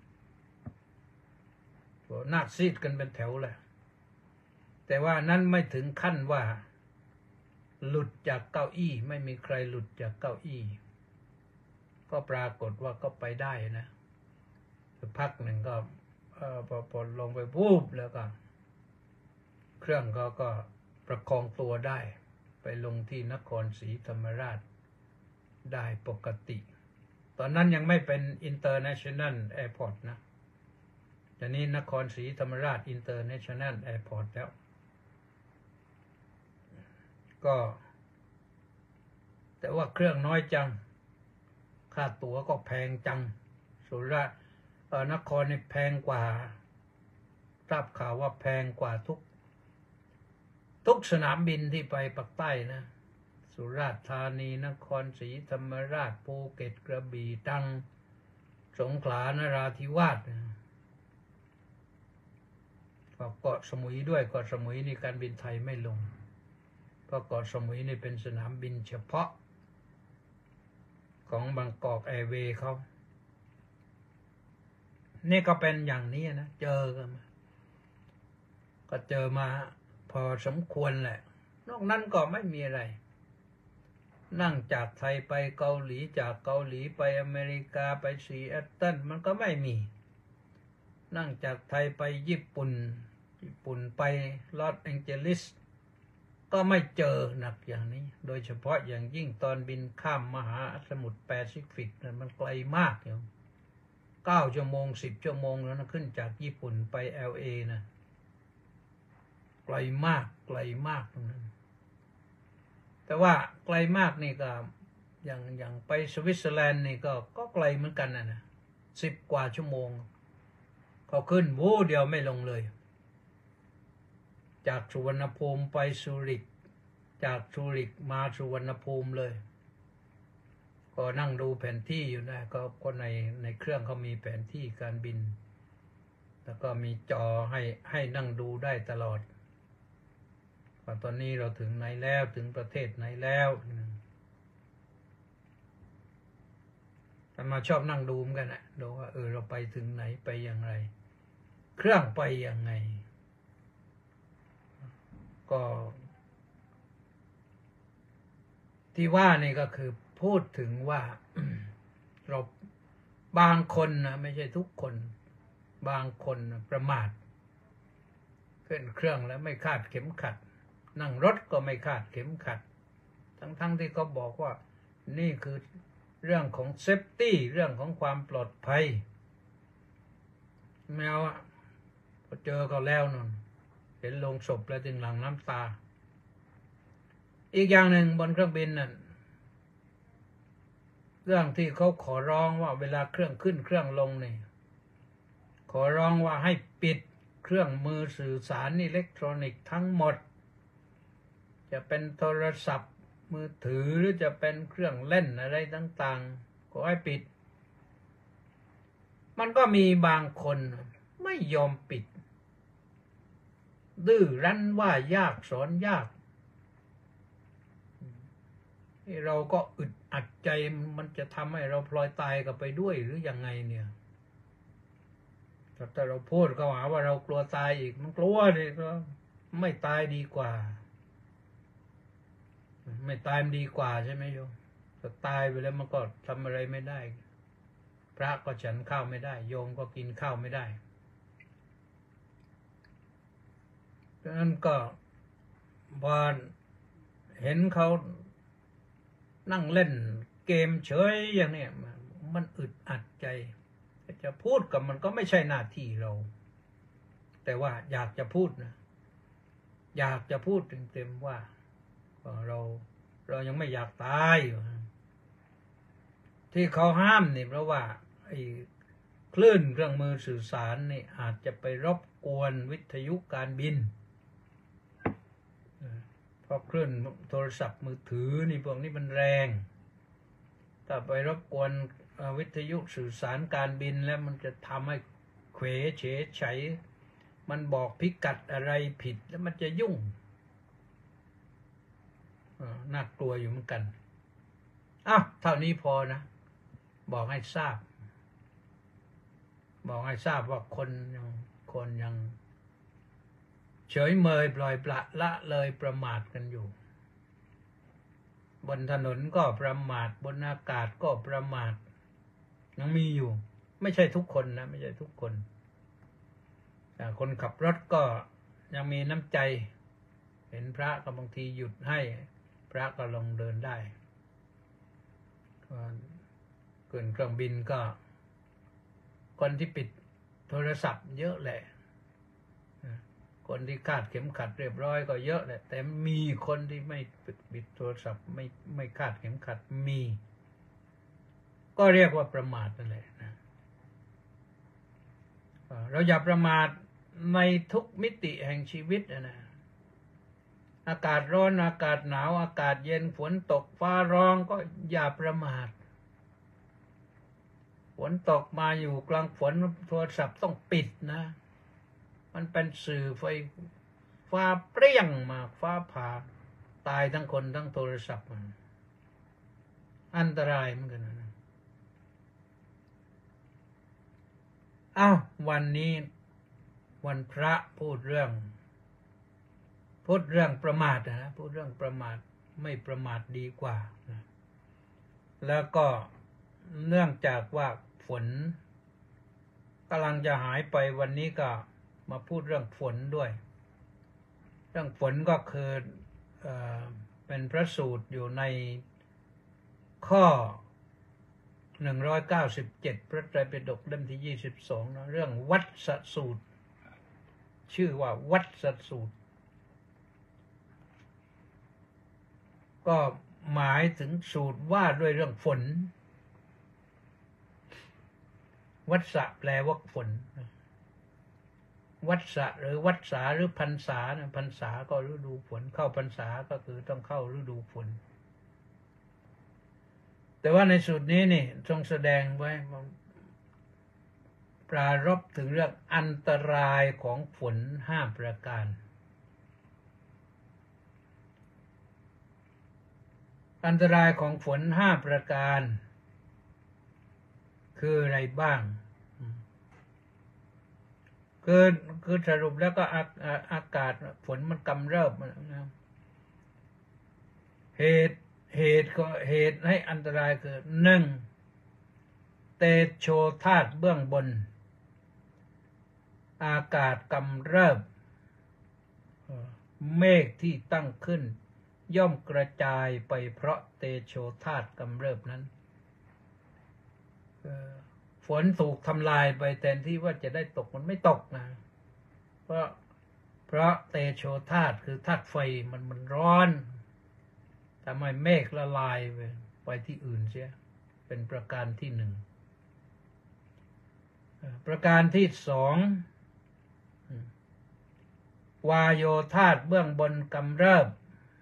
หน้าซีดกันเป็นแถวเลยแต่ว่านั้นไม่ถึงขั้นว่าหลุดจากเก้าอี้ไม่มีใครหลุดจากเก้าอี้ก็ปรากฏว่าก็ไปได้นะสักพักหนึ่งก็พอพอลงไปปุ๊บแล้วก็เครื่องก็ก็ประคองตัวได้ไปลงที่นครศรีธรรมราชได้ปกติตอนนั้นยังไม่เป็น International Airport นะตอนนี้นครศรีธรรมราช International Airport แล้วก็แต่ว่าเครื่องน้อยจังค่าตั๋วก็แพงจังสุราษฎร์นครนี่แพงกว่าทราบข่าวว่าแพงกว่าทุกทุกสนามบินที่ไปปักใต้นะสุราษฎร์ธานีนครศรีธรรมราชภูเก็ตกระบี่ตรังสงขลานราธิวาสก็เกาะสมุยด้วยเกาะสมุยนี่การบินไทยไม่ลงเพราะเกาะสมุยนี่เป็นสนามบินเฉพาะของบางกอกแอร์เวย์เขานี่ก็เป็นอย่างนี้นะเจอกันมาก็เจอมาพอสมควรแหละนอกนั้นก็ไม่มีอะไรนั่งจากไทยไปเกาหลีจากเกาหลีไปอเมริกาไปซีแอตเทิลมันก็ไม่มีนั่งจากไทยไปญี่ปุ่นญี่ปุ่นไปลอสแองเจลิสก็ไม่เจอหนักอย่างนี้โดยเฉพาะอย่างยิ่งตอนบินข้ามมหาสมุทรแปซิฟิกนั้นมันไกลมากอยู่เก้าชั่วโมงสิบชั่วโมงแล้วนะขึ้นจากญี่ปุ่นไป แอล เอ นะไกลมากไกลมากตรงนั้นแต่ว่าไกลมากนี่ก็อย่างอย่างไปสวิตเซอร์แลนด์นี่ก็ก็ไกลเหมือนกันนะนะสิบกว่าชั่วโมงเขาขึ้นวู้เดียวไม่ลงเลยจากสุวรรณภูมิไปซูริกจากซูริกมาสุวรรณภูมิเลยก็นั่งดูแผนที่อยู่นะก็คนในในเครื่องเขามีแผนที่การบินแล้วก็มีจอให้ให้นั่งดูได้ตลอดว่าตอนนี้เราถึงไหนแล้วถึงประเทศไหนแล้วแต่มาชอบนั่งดูเหมือนกันนะดูว่าเออเราไปถึงไหนไปอย่างไรเครื่องไปยังไงก็ที่ว่านี่ก็คือพูดถึงว่า เราบางคนนะไม่ใช่ทุกคนบางคนประมาทขึ้นเครื่องแล้วไม่คาดเข็มขัดนั่งรถก็ไม่คาดเข็มขัดทั้งๆ ท, ที่เขาบอกว่านี่คือเรื่องของเซฟตี้เรื่องของความปลอดภัยแมวอ่ะพอเจอเขาแล้วนั่นเห็นลงศพแล้วจึงหลั่งน้ำตาอีกอย่างหนึ่งบนเครื่องบินนั่นเรื่องที่เขาขอร้องว่าเวลาเครื่องขึ้นเครื่องลงนี่ขอร้องว่าให้ปิดเครื่องมือสื่อสารอิเล็กทรอนิกส์ทั้งหมดจะเป็นโทรศัพท์มือถือหรือจะเป็นเครื่องเล่นอะไรต่างๆขอให้ปิดมันก็มีบางคนไม่ยอมปิดดื้อรั้นว่ายากสอนยากเราก็อึดอัดใจมันจะทำให้เราพลอยตายกันไปด้วยหรือยังไงเนี่ยถ้าเราพูดก็หาว่าเรากลัวตายอีกมันกลัวเลยก็ไม่ตายดีกว่าไม่ตายมันดีกว่าใช่ไหมโยมถ้าตายไปแล้วมันก็ทำอะไรไม่ได้พระก็ฉันข้าวไม่ได้โยมก็กินข้าวไม่ได้ดังนั้นก็พอเห็นเขานั่งเล่นเกมเฉยอย่างนี้มันอึดอัดใจจะพูดกับมันก็ไม่ใช่หน้าที่เราแต่ว่าอยากจะพูดนะอยากจะพูดเต็มๆว่าเราเรายังไม่อยากตายอยู่ที่เขาห้ามนี่เพราะว่าไอ้คลื่นเครื่องมือสื่อสารนี่อาจจะไปรบกวนวิทยุการบินเพราะคลื่นโทรศัพท์มือถือนี่พวกนี้มันแรงถ้าไปรบกวนวิทยุสื่อสารการบินแล้วมันจะทำให้เขวเฉยเฉยมันบอกพิกัดอะไรผิดแล้วมันจะยุ่งน่ากลัวอยู่เหมือนกันอ้าวเท่านี้พอนะบอกให้ทราบบอกให้ทราบว่าคนยังคนยังเฉยเมยปล่อยปละละเลยประมาทกันอยู่บนถนนก็ประมาทบนอากาศก็ประมาทยังมีอยู่ไม่ใช่ทุกคนนะไม่ใช่ทุกคนแต่คนขับรถก็ยังมีน้ำใจห็นพระก็บางทีหยุดให้พระก็ลงเดินได้ขึ้นเครื่องบินก็คนที่ปิดโทรศัพท์เยอะแหละคนที่คาดเข็มขัดเรียบร้อยก็เยอะแหละแต่มีคนที่ไม่ปิดโทรศัพท์ไม่ไม่คาดเข็มขัดมีก็เรียกว่าประมาทนั่นแหละนะเราอย่าประมาทในทุกมิติแห่งชีวิตนะอากาศร้อนอากาศหนาวอากาศเย็นฝนตกฟ้าร้องก็อย่าประมาทฝนตกมาอยู่กลางฝนโทรศัพท์ต้องปิดนะมันเป็นสื่อไฟฟ้าเปรี้ยงมาฟ้าผ่าตายทั้งคนทั้งโทรศัพท์มันอันตรายเหมือนกันนะอ้าววันนี้วันพระพูดเรื่องพูดเรื่องประมาทนะพูดเรื่องประมาทไม่ประมาทดีกว่านะแล้วก็เนื่องจากว่าฝนกำลังจะหายไปวันนี้ก็มาพูดเรื่องฝนด้วยเรื่องฝนก็คือเอ่อเป็นพระสูตรอยู่ในข้อหนึ่งร้อยเก้าสิบเจ็ดพระไตรปิฎกเล่มที่ยี่สิบสองนะเรื่องวัฏฏสูตรชื่อว่าวัฏฏสูตรก็หมายถึงสูตรว่าด้วยเรื่องฝนวัฏฏะแปลว่าฝนวัฏฏะหรือวัฏษาหรือพรรษานะพรรษาก็ฤดูฝนเข้าพรรษาก็คือต้องเข้าฤดูฝนแต่ว่าในสูตรนี้นี่ทรงแสดงไว้ปรารภถึงเรื่องอันตรายของฝนห้าประการอันตรายของฝนห้าประการคืออะไรบ้างคือคือสรุปแล้วก็อาอากาศฝนมันกำเริบนะเหตุเหตุก็เหตุให้อันตรายคือหนึ่งเตโชธาตุเบื้องบนอากาศกำเริบเมฆที่ตั้งขึ้นย่อมกระจายไปเพราะเตโชธาตุกำเริบนั้นฝนถูกทำลายไปแทนที่ว่าจะได้ตกมันไม่ตกนะเพราะเพราะเตโชธาตุคือธาตุไฟมันมันร้อนทำให้เมฆละลายไปไปที่อื่นเสียเป็นประการที่หนึ่งประการที่สองวาโยธาตุเบื้องบนกำเริบ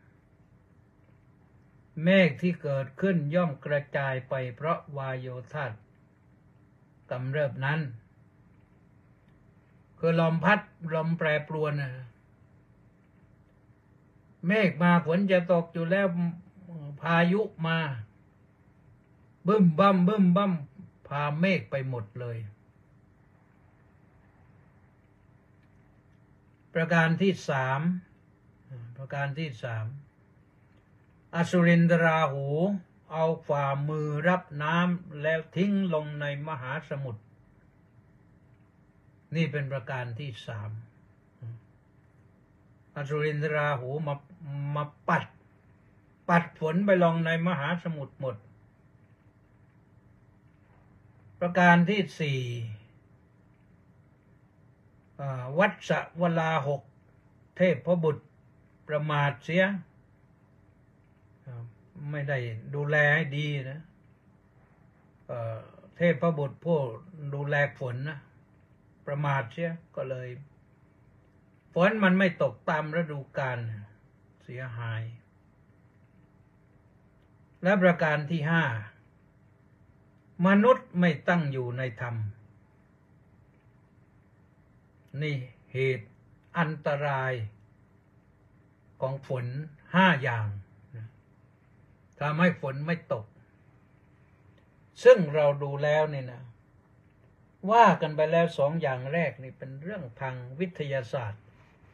เมฆที่เกิดขึ้นย่อมกระจายไปเพราะวาโยธาตุกำเริบนั้นคือลมพัดลมแปรปรวนนะเมฆมาฝนจะตกอยู่แล้วพายุมาบึ้มบั้มบึ้มบั้มพาเมฆไปหมดเลยประการที่สามประการที่สามอสุรินทราหูเอาฝ่ามือรับน้ำแล้วทิ้งลงในมหาสมุทรนี่เป็นประการที่สามอสุรินทราหูมามาปัดปัดฝนไปลงในมหาสมุทรหมดประการที่สี่วัฏฏะวลาหกเทพพบุตรประมาทเสียไม่ได้ดูแลให้ดีนะเทพพบุตรผู้ดูแลฝนนะประมาทเสียก็เลยฝนมันไม่ตกตามฤดูกาลเสียหายและประการที่ห้ามนุษย์ไม่ตั้งอยู่ในธรรมนี่เหตุอันตรายของฝนห้าอย่างทำให้ฝนไม่ตกซึ่งเราดูแล้วนี่นะว่ากันไปแล้วสองอย่างแรกนี่เป็นเรื่องทางวิทยาศาสตร์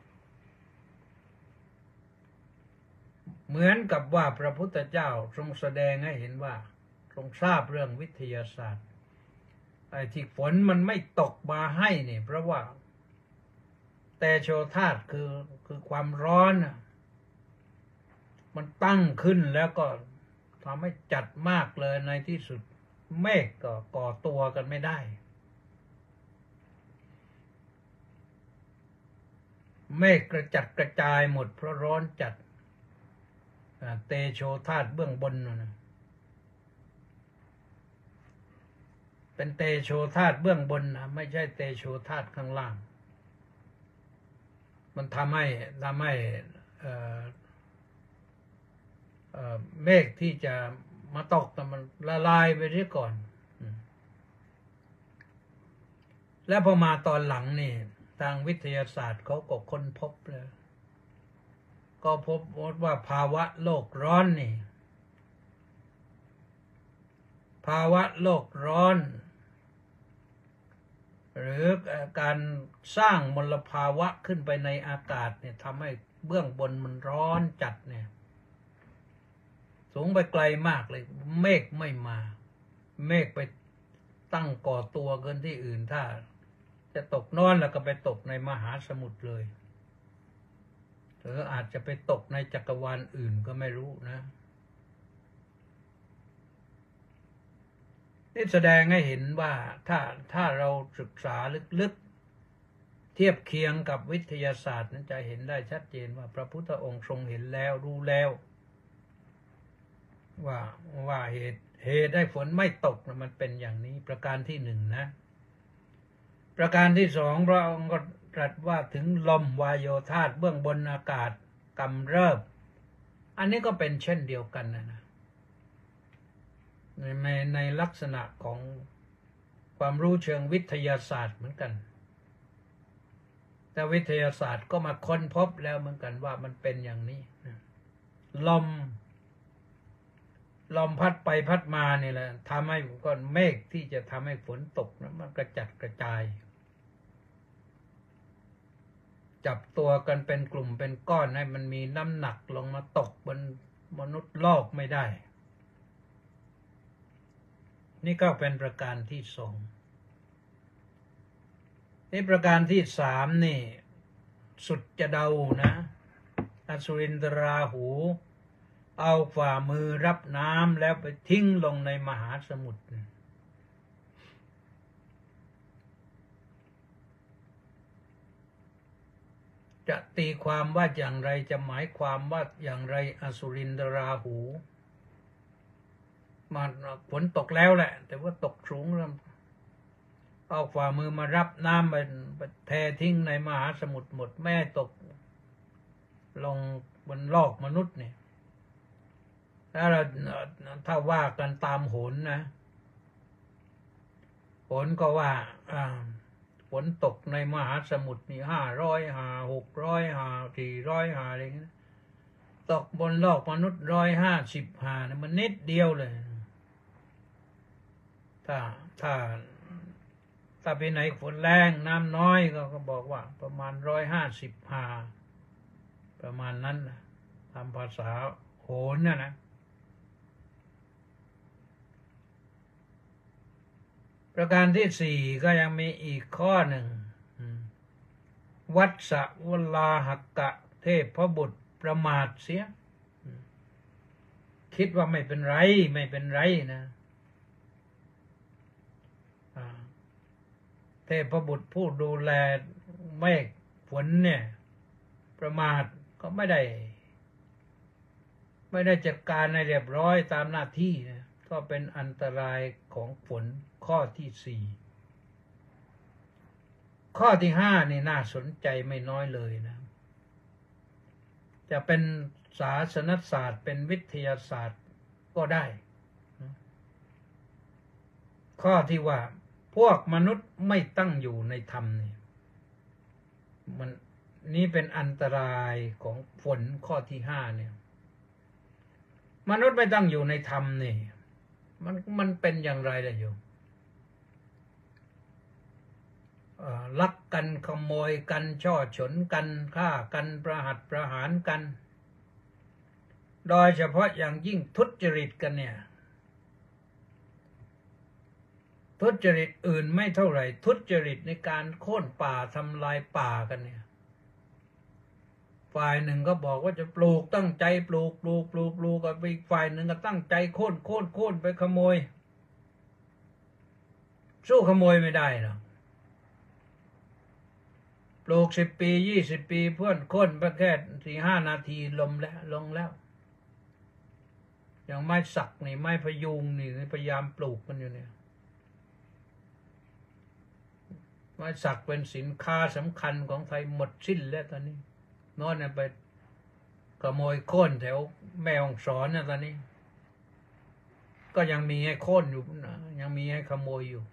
เหมือนกับว่าพระพุทธเจ้าทรงแสดงให้เห็นว่าทรงทราบเรื่องวิทยาศาสตร์ไอ้ที่ฝนมันไม่ตกมาให้นี่เพราะว่าแต่โชธาตุคือคือความร้อนมันตั้งขึ้นแล้วก็ทำให้จัดมากเลยในที่สุดเมฆก็ก่อตัวกันไม่ได้เมฆกระจัดกระจายหมดเพราะร้อนจัดเตโชธาตุเบื้องบนนะเป็นเตโชธาตุเบื้องบนนะไม่ใช่เตโชธาตุข้างล่างมันทำให้ทำให้เมฆที่จะมาตกแต่มันละลายไปที่ก่อนแล้วพอมาตอนหลังนี่ทางวิทยาศาสตร์เขาก็ค้นพบเลยก็พบว่าภาวะโลกร้อนนี่ภาวะโลกร้อนหรือการสร้างมลภาวะขึ้นไปในอากาศเนี่ยทำให้เบื้องบนมันร้อนจัดเนี่ยสูงไปไกลมากเลยเมฆไม่มาเมฆไปตั้งก่อตัวเกินที่อื่นถ้าจะตกนอนแล้วก็ไปตกในมหาสมุทรเลยหรืออาจจะไปตกในจักรวาลอื่นก็ไม่รู้นะนี่แสดงให้เห็นว่าถ้าถ้าเราศึกษาลึกๆเทียบเคียงกับวิทยาศาสตร์นั้นจะเห็นได้ชัดเจนว่าพระพุทธองค์ทรงเห็นแล้วรู้แล้วว่าว่าเหตุเหตุได้ฝนไม่ตกนะมันเป็นอย่างนี้ประการที่หนึ่งนะประการที่สองพระองค์ก็ตรัสว่าถึงลมวายโยธาตุเบื้องบนอากาศกำเริบอันนี้ก็เป็นเช่นเดียวกันนะนะในในลักษณะของความรู้เชิงวิทยาศาสตร์เหมือนกันแต่วิทยาศาสตร์ก็มาค้นพบแล้วเหมือนกันว่ามันเป็นอย่างนี้ลมลมพัดไปพัดมานี่แหละทำให้ก้อนเมฆที่จะทำให้ฝนตกนะมันกระจัดกระจายจับตัวกันเป็นกลุ่มเป็นก้อนให้มันมีน้ำหนักลงมาตกบนมนุษย์โลกไม่ได้นี่ก็เป็นประการที่สองนี่ประการที่สามนี่สุดจะเดานะอสุรินทราหูเอาฝ่ามือรับน้ำแล้วไปทิ้งลงในมหาสมุทรจะตีความว่าอย่างไรจะหมายความว่าอย่างไรอสุรินทราหูมันฝนตกแล้วแหละแต่ว่าตกสูงแล้วเอาฝ่ามือมารับน้ำไปเททิ้งในมหาสมุทรหมดแม่ตกลงบนโลกมนุษย์เนี่ยถ้าเราถ้าว่ากันตามโหรนะโหรก็ว่าฝนตกในมหาสมุทรนี่ห้าร้อยห้าหกร้อยห้าสี่ร้อยห้าอะไรอย่างนี้ตกบนโลกมนุษย์ร้อยห้าสิบห้าเนี่ยมันนิดเดียวเลยถ้าถ้าถ้าไปไหนฝนแรงน้ำน้อยก็ก็บอกว่าประมาณร้อยห้าสิบห้าประมาณนั้นนะตามภาษาโหรนะนะประการที่สี่ก็ยังมีอีกข้อหนึ่งวัฏสวลาหกะเทพบุตรประมาทเสียคิดว่าไม่เป็นไรไม่เป็นไรนะเทพบุตรผู้ดูแลเมฆฝนเนี่ยประมาทก็ไม่ได้ไม่ได้จัดการในเรียบร้อยตามหน้าที่นะก็เป็นอันตรายของฝนข้อที่สี่ข้อที่ห้านี่น่าสนใจไม่น้อยเลยนะจะเป็นศาสนศาสตร์เป็นวิทยาศาสตร์ก็ได้ข้อที่ว่าพวกมนุษย์ไม่ตั้งอยู่ในธรรมนี่มันนี่เป็นอันตรายของฝนข้อที่ห้าเนี่ยมนุษย์ไม่ตั้งอยู่ในธรรมนี่มันมันเป็นอย่างไรล่ะโยมลักกันขโมยกันช่อฉนกันฆ่ากันประหัตประหารกันโดยเฉพาะอย่างยิ่งทุจริตกันเนี่ยทุจริตอื่นไม่เท่าไหร่ทุจริตในการโค่นป่าทำลายป่ากันเนี่ยฝ่ายหนึ่งก็บอกว่าจะปลูกตั้งใจปลูกปลูกปลูกปลูกกับอีกฝ่ายหนึ่งก็ตั้งใจโค่นโค่นโค่นไปขโมยสู้ขโมยไม่ได้หรอกปลูกสิบปียี่สิบปีเพื่อนโค่นไปแค่สี่ห้านาทีลมแล้วลงแล้วอย่างไม้สักนี่ไม้พยุงนี่พยายามปลูกกันอยู่เนี่ยไม้สักเป็นสินค้าสำคัญของไทยหมดสิ้นแล้วตอนนี้นอนเนี่ยไปขโมยโค่นแถวแม่ฮ่องสอนนะตอนนี้ก็ยังมีให้โค่นอยู่นะยังมีให้ขโมยอยู่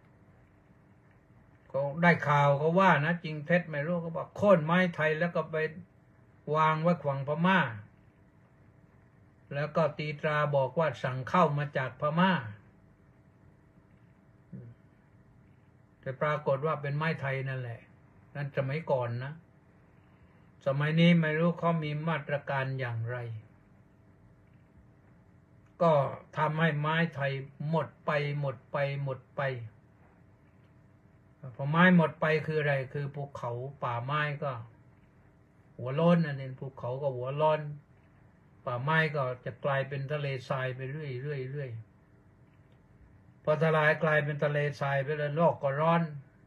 เขาได้ข่าวเขาว่านะจริงเท็จไม่รู้เขาบอกโค่นไม้ไทยแล้วก็ไปวางไว้ขวางพม่าแล้วก็ตีตราบอกว่าสั่งเข้ามาจากพม่าแต่ปรากฏว่าเป็นไม้ไทยนั่นแหละนั่นสมัยก่อนนะสมัยนี้ไม่รู้เขามีมาตรการอย่างไรก็ทำให้ไม้ไทยหมดไปหมดไปหมดไปพอไม้หมดไปคืออะไรคือภูเขาป่าไม้ก็หัวร้อนนั่นเองภูเขาก็หัวร้อนป่าไม้ก็จะกลายเป็นทะเลทรายไปเรื่อยเรื่อยเรื่อยพอทลายกลายเป็นทะเลทรายไปแล้วโลกก็ร้อน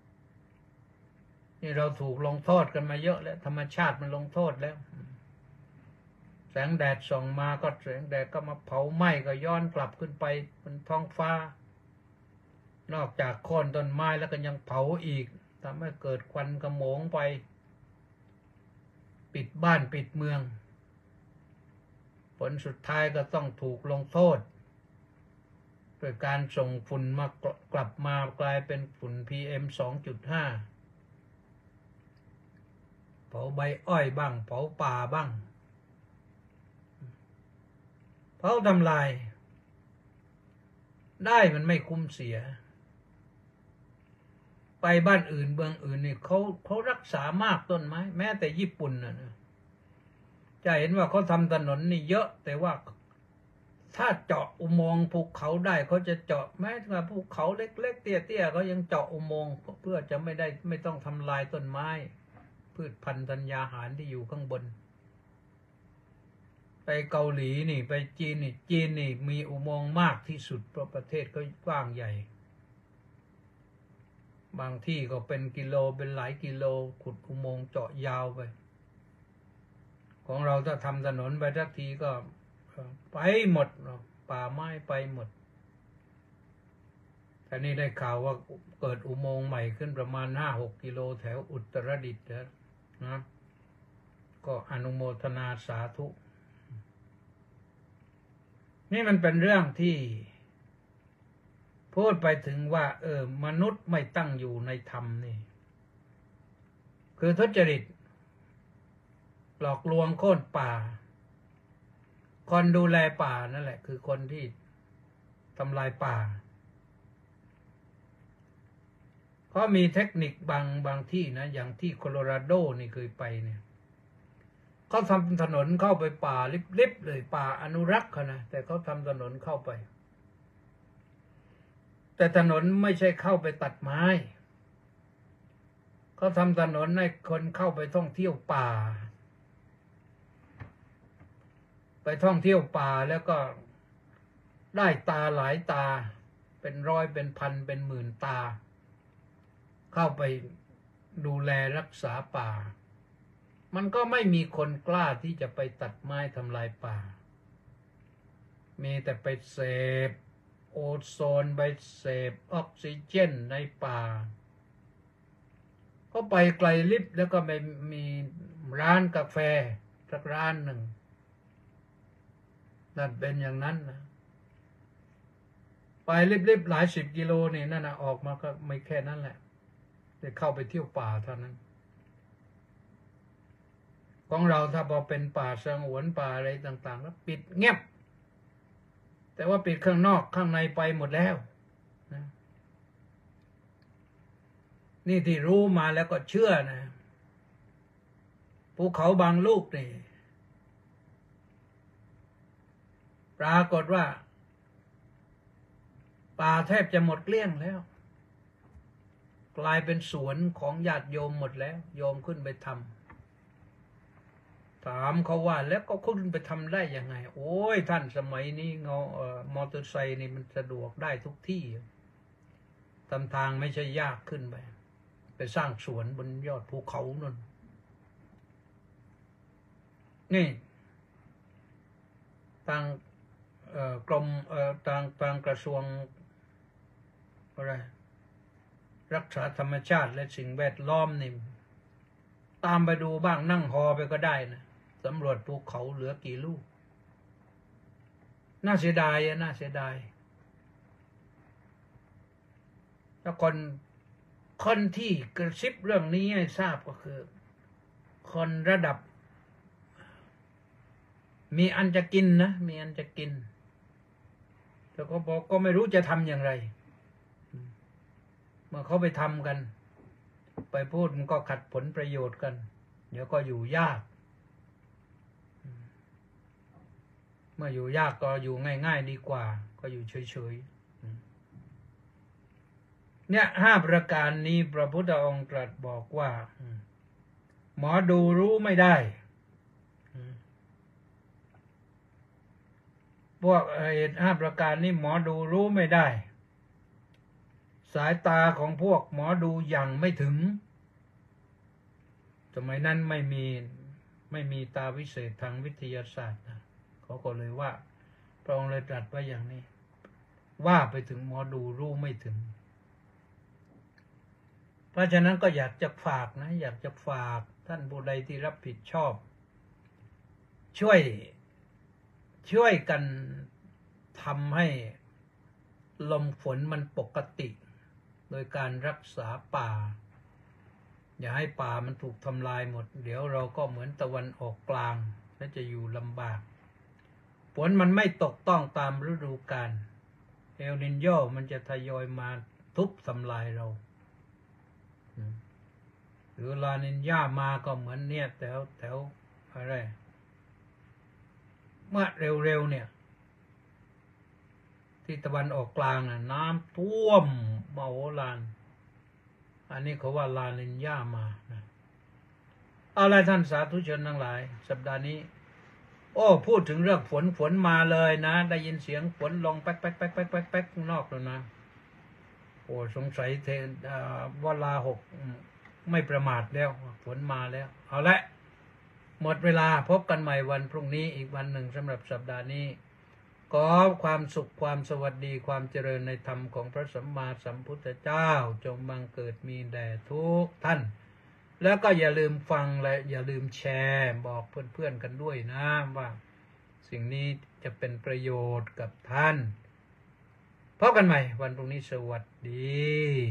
นี่เราถูกลงโทษกันมาเยอะแล้วธรรมชาติมันลงโทษแล้วแสงแดดส่องมาก็แสงแดดก็มาเผาไหม้ก็ย้อนกลับขึ้นไปบนท้องฟ้านอกจากโค่นต้นไม้แล้วก็ยังเผาอีกทำให้เกิดควันขโมงไปปิดบ้านปิดเมืองผลสุดท้ายก็ต้องถูกลงโทษโดยการส่งฝุ่นมากลับมากลายเป็นฝุ่น พี เอ็ม สองจุดห้า เผาใบอ้อยบ้างเผาป่าบ้างเผาทำลายได้มันไม่คุ้มเสียไปบ้านอื่นเมืองอื่นนี่เขาเขารักษามากต้นไม้แม้แต่ญี่ปุ่นนะนะจะเห็นว่าเขาทำถนนนี่เยอะแต่ว่าถ้าเจาะอุโมงค์ภูเขาได้เขาจะเจาะแม้แต่ภูเขาเล็กๆเตี้ยๆเขายังเจาะอุโมงค์เพื่อจะไม่ได้ไม่ต้องทำลายต้นไม้พืชพันธุ์ธัญญาหารที่อยู่ข้างบนไปเกาหลีนี่ไปจีนนี่จีนนี่มีอุโมงค์มากที่สุดเพราะประเทศก็กว้างใหญ่บางที่ก็เป็นกิโลเป็นหลายกิโลขุดอุโมงค์เจาะยาวไปของเราถ้าทำถนนไปสักทีก็ไปหมดป่าไม้ไปหมดแต่นี่ได้ข่าวว่าเกิดอุโมงค์ใหม่ขึ้นประมาณห้าหกกิโลแถวอุตรดิตถ์นะก็อนุโมทนาสาธุนี่มันเป็นเรื่องที่พูดไปถึงว่าเออมนุษย์ไม่ตั้งอยู่ในธรรมนี่คือทุจริตหลอกลวงโค่นป่าคนดูแลป่านั่นแหละคือคนที่ทำลายป่าเขามีเทคนิคบางบางที่นะอย่างที่โคโลราโดนี่เคยไปเนี่ยเขาทำถนนเข้าไปป่าลิบๆเลยป่าอนุรักษ์นะแต่เขาทำถนนเข้าไปแต่ถนนไม่ใช่เข้าไปตัดไม้เขาทำถนนให้คนเข้าไปท่องเที่ยวป่าไปท่องเที่ยวป่าแล้วก็ได้ตาหลายตาเป็นร้อยเป็นพันเป็นหมื่นตาเข้าไปดูแลรักษาป่ามันก็ไม่มีคนกล้าที่จะไปตัดไม้ทำลายป่ามีแต่ไปเสพโอโซนไปเสพออกซิเจนในป่าก็ไปไกลลิบแล้วก็ไปมีร้านกาแฟสักร้านหนึ่งนั่นเป็นอย่างนั้นนะไปลิบๆหลายสิบกิโลนี่นั่นนะออกมาก็ไม่แค่นั้นแหละได้เข้าไปเที่ยวป่าเท่านั้นของเราถ้าพอเป็นป่าสงวนป่าอะไรต่างๆแล้วปิดเงียบแต่ว่าปิดข้างนอกข้างในไปหมดแล้วนะนี่ที่รู้มาแล้วก็เชื่อนะภูเขาบางลูกนี่ปรากฏว่าป่าแทบจะหมดเกลี้ยงแล้วกลายเป็นสวนของญาติโยมหมดแล้วโยมขึ้นไปทถามเขาว่าแล้วก็คุณไปทำได้ยังไงโอ้ยท่านสมัยนี้เงาเอ่อมอเตอร์ไซค์นี่มันสะดวกได้ทุกที่ทำทางไม่ใช่ยากขึ้นไปไปสร้างสวนบนยอดภูเขานั่นนี่ทางกรมทางทางกระทรวงอะไรรักษาธรรมชาติและสิ่งแวดล้อมนี่ตามไปดูบ้างนั่งฮอไปก็ได้นะสำรวจภูเขาเหลือกี่ลูกน่าเสียดายน่าเสียดายแล้วคนคนที่กระซิบเรื่องนี้ให้ทราบก็คือคนระดับมีอันจะกินนะมีอันจะกินแต่ก็บอกก็ไม่รู้จะทำอย่างไรเมื่อเขาไปทำกันไปพูดมันก็ขัดผลประโยชน์กันเดี๋ยวก็อยู่ยากเมื่ออยู่ยากก็อยู่ง่ายๆดีกว่าก็อยู่เฉยๆเนี่ยห้าประการนี้พระพุทธองค์ตรัสบอกว่าหมอดูรู้ไม่ได้พวกเหตุห้าประการนี้หมอดูรู้ไม่ได้สายตาของพวกหมอดูยังไม่ถึงสมัยนั้นไม่มีไม่มีตาวิเศษทางวิทยาศาสตร์นะเขาก็เลยว่าพระองค์เลยตรัสไว้อย่างนี้ว่าไปถึงหมอดูรู้ไม่ถึงเพราะฉะนั้นก็อยากจะฝากนะอยากจะฝากท่านผู้ใดที่รับผิดชอบช่วยช่วยกันทำให้ลมฝนมันปกติโดยการรักษาป่าอย่าให้ป่ามันถูกทำลายหมดเดี๋ยวเราก็เหมือนตะวันออกกลางและจะอยู่ลำบากฝนมันไม่ตกต้องตามฤดูกาลเอลนินโญมันจะทยอยมาทุบทำลายเราหรือลานินญามาก็เหมือนเนี่ยแถวแถวอะไรเมื่อเร็วๆเนี่ยที่ตะวันออกกลางน่ะน้ำท่วมมโหฬารอันนี้เขาว่าลานินญามานะเอาล่ะท่านสาธุชนทั้งหลายสัปดาห์นี้โอ้พูดถึงเรื่องฝนฝนมาเลยนะได้ยินเสียงฝนลงแป๊กแป๊กแป๊กแป๊กแป๊กแป๊กข้างนอกแล้วนะโอ้สงสัยเทวลาหกไม่ประมาทแล้วฝนมาแล้วเอาละหมดเวลาพบกันใหม่วันพรุ่งนี้อีกวันหนึ่งสำหรับสัปดาห์นี้ขอความสุขความสวัสดีความเจริญในธรรมของพระสัมมาสัมพุทธเจ้าจงบังเกิดมีแด่ทุกท่านแล้วก็อย่าลืมฟังและอย่าลืมแชร์บอกเพื่อนๆกันด้วยนะว่าสิ่งนี้จะเป็นประโยชน์กับท่านพบกันใหม่วันพรุ่งนี้สวัสดี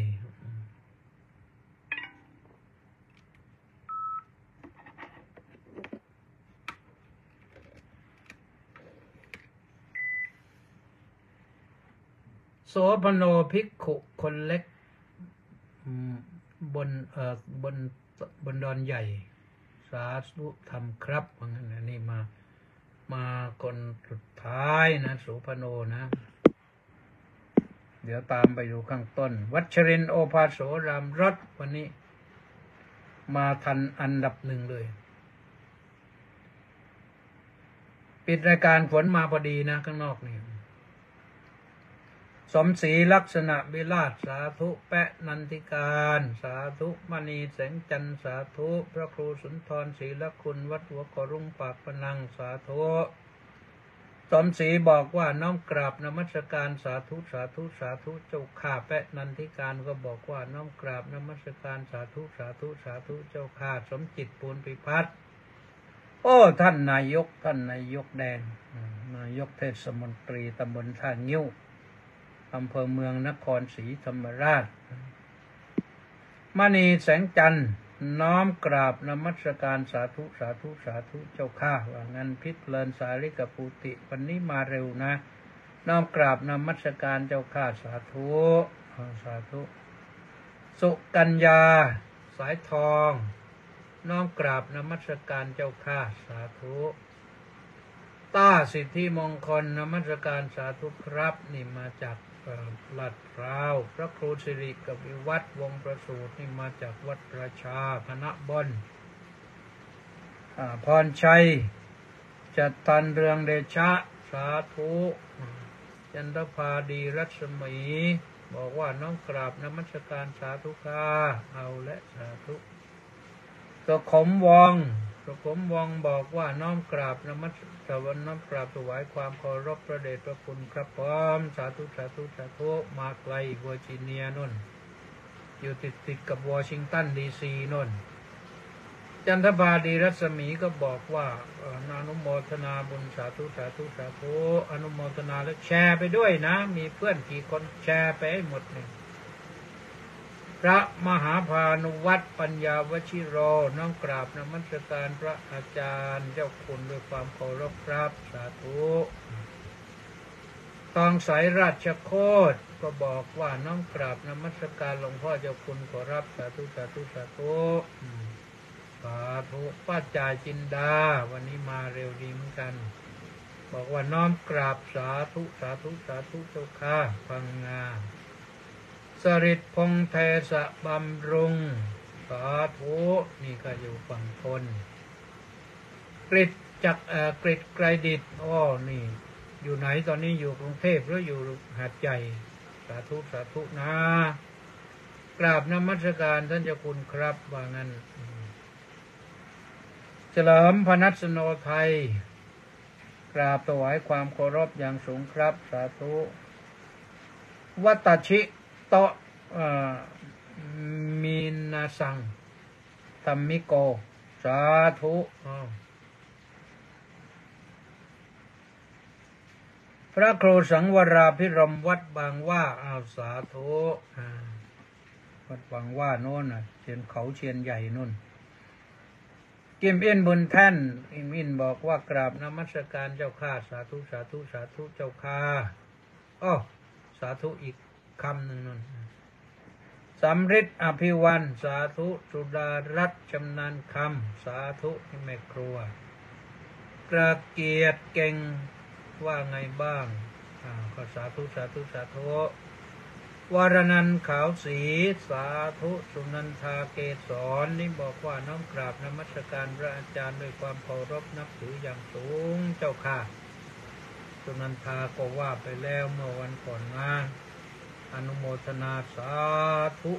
โสภโนภิกขุคนเล็กบนเอ่อบนบนดอนใหญ่สาธุธรรมครับว่างั้นนะนี่มามาคนสุดท้ายนะโสภโนนะเดี๋ยวตามไปดูข้างต้นวัชรินทร์โอภาโสรามรสวันนี้มาทันอันดับหนึ่งเลยปิดรายการฝนมาพอดีนะข้างนอกนี่สมศรีลักษณะวิราชสาธุแปะนันทิการสาธุมณีแสงจันทร์สาธุพระครูสุนทรศรีละคุณวัดหัวกอรุ่งปากพนังสาธุสมศรีบอกว่าน้อมกราบนมัสการสาธุสาธุสาธุเจ้าข้าแปะนันทิการก็บอกว่าน้อมกราบนมัสการสาธุสาธุสาธุเจ้าข้าสมจิตปูนพิพัฒน์โอ้ท่านนายกท่านนายกแดงนายกเทศมนตรีตำบลท่างิ้วอำเภอเมืองนครศรีธรรมราชมณีแสงจันทร์น้อมกราบนมัสการสาธุสาธุสาธุเจ้าข้าว่างั้นพิษเพลินสาริกปูติวันนี้มาเร็วนะน้อมกราบนมัสการเจ้าข้าสาธุสาธุสุกัญญาสายทองน้อมกราบนมัสการเจ้าข้าสาธุต้าสิทธิมงคลนมัสการสาธุครับนี่มาจากลาดพร้าวพระครูสิริกวิวัฒน์วงประสูตินี่มาจากวัดประชาคณะบนพรชัยจัตตันเรืองเดชะสาธุจันทภาดีรัศมีบอกว่าน้องกราบนมัสการสาธุค่ะเอาและสาธุสขมวงสขมวงบอกว่าน้อมกราบนมัสการน้อมกราบถวายความเคารพพระเดชพระคุณครับพร้อมสาธุสาธุสาธุมาไกลเวอร์จิเนียนู่นอยู่ติดติดกับวอชิงตันดีซีนู่นจันทบาดีรัศมีก็บอกว่าอนุโมทนาบุญสาธุสาธุสาธุอนุโมทนาแล้วแชร์ไปด้วยนะมีเพื่อนกี่คนแชร์ไปให้หมดเลยพระมหาพานุวัตรปัญญาวชิโรน้อมกราบนมัสการพระอาจารย์เจ้าคุณด้วยความเคารพครับสาธุตองสายราชโคตรก็บอกว่าน้อมกราบนมัสการหลวงพ่อเจ้าคุณขอรับสาธุสาธุสาธุสาธุป้าจ่ายจินดาวันนี้มาเร็วดีเหมือนกันบอกว่าน้อมกราบสาธุสาธุสาธุเจ้าค่ะพังงาสริดพงเทสะบำรุงสาธุนี่ก็อยู่ฝั่งทนกริดจักเอ่อกริดไกรดิตอ้อนี่อยู่ไหนตอนนี้อยู่กรุงเทพหรืออยู่หาดใหญ่สาธุสาธุนะกราบนมัสการท่านเจ้าคุณครับว่างั้นเฉลิมพนัสโนไทยกราบถวายความเคารพอย่างสูงครับสาธุวัตชิโตมีนาสังตัมมิโกสาธุพระครูสังวราภิรมวัดบางว่าอ้าวสาธุวัดบางว่าโน่นน่ะเชียนเขาเชียนใหญ่นู่นกิมอินบุญแท่นกิมอินบอกว่ากราบนมัสการเจ้าข้าสาธุสาธุสาธุเจ้าข้าอ้อสาธุอีกคำหนึ่งนู่นสำริดอภิวันสาธุสุดารัตน์ชำนาญคำสาธุที่แม่ครัวกระเกียรติเก่งว่าไงบ้างอ่าก็สาธุสาธุสาธุวรนันท์ขาวสีสาธุสุนันทาเกศรนี่บอกว่าน้อมกราบนมัสการพระอาจารย์ด้วยความเคารพนับถืออย่างสูงเจ้าค่ะสุนันทาก็ว่าไปแล้วเมื่อวันก่อนมาอนุโมทนาสาธุ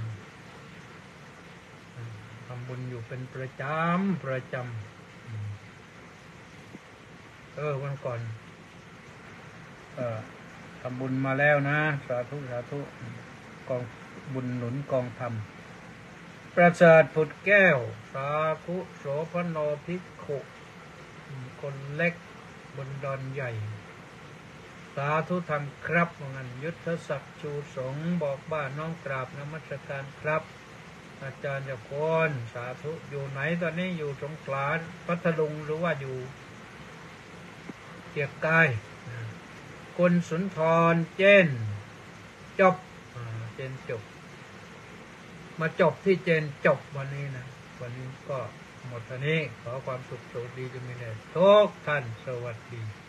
ทำบุญอยู่เป็นประจำประจำเออวันก่อนเออทำบุญมาแล้วนะสาธุสาธุกองบุญหนุนกองธรรมประเสริฐผุดแก้วสาธุโสพโนภิกขุคนเล็กบนดอนใหญ่สาธุธรรมครับว่างั้นยุทธศักดิ์ชูสงบอกบ้านน้องกราบนมัสการครับอาจารย์จะคนสาธุอยู่ไหนตอนนี้อยู่สงขลาพัทลุงหรือว่าอยู่เกียรติกายคุณสุนทรเจนจบเจนจบมาจบที่เจนจบวันนี้นะวันนี้ก็หมดเท่านี้ขอความสุขสวัสดีจะมีแด่ทุกท่านสวัสดี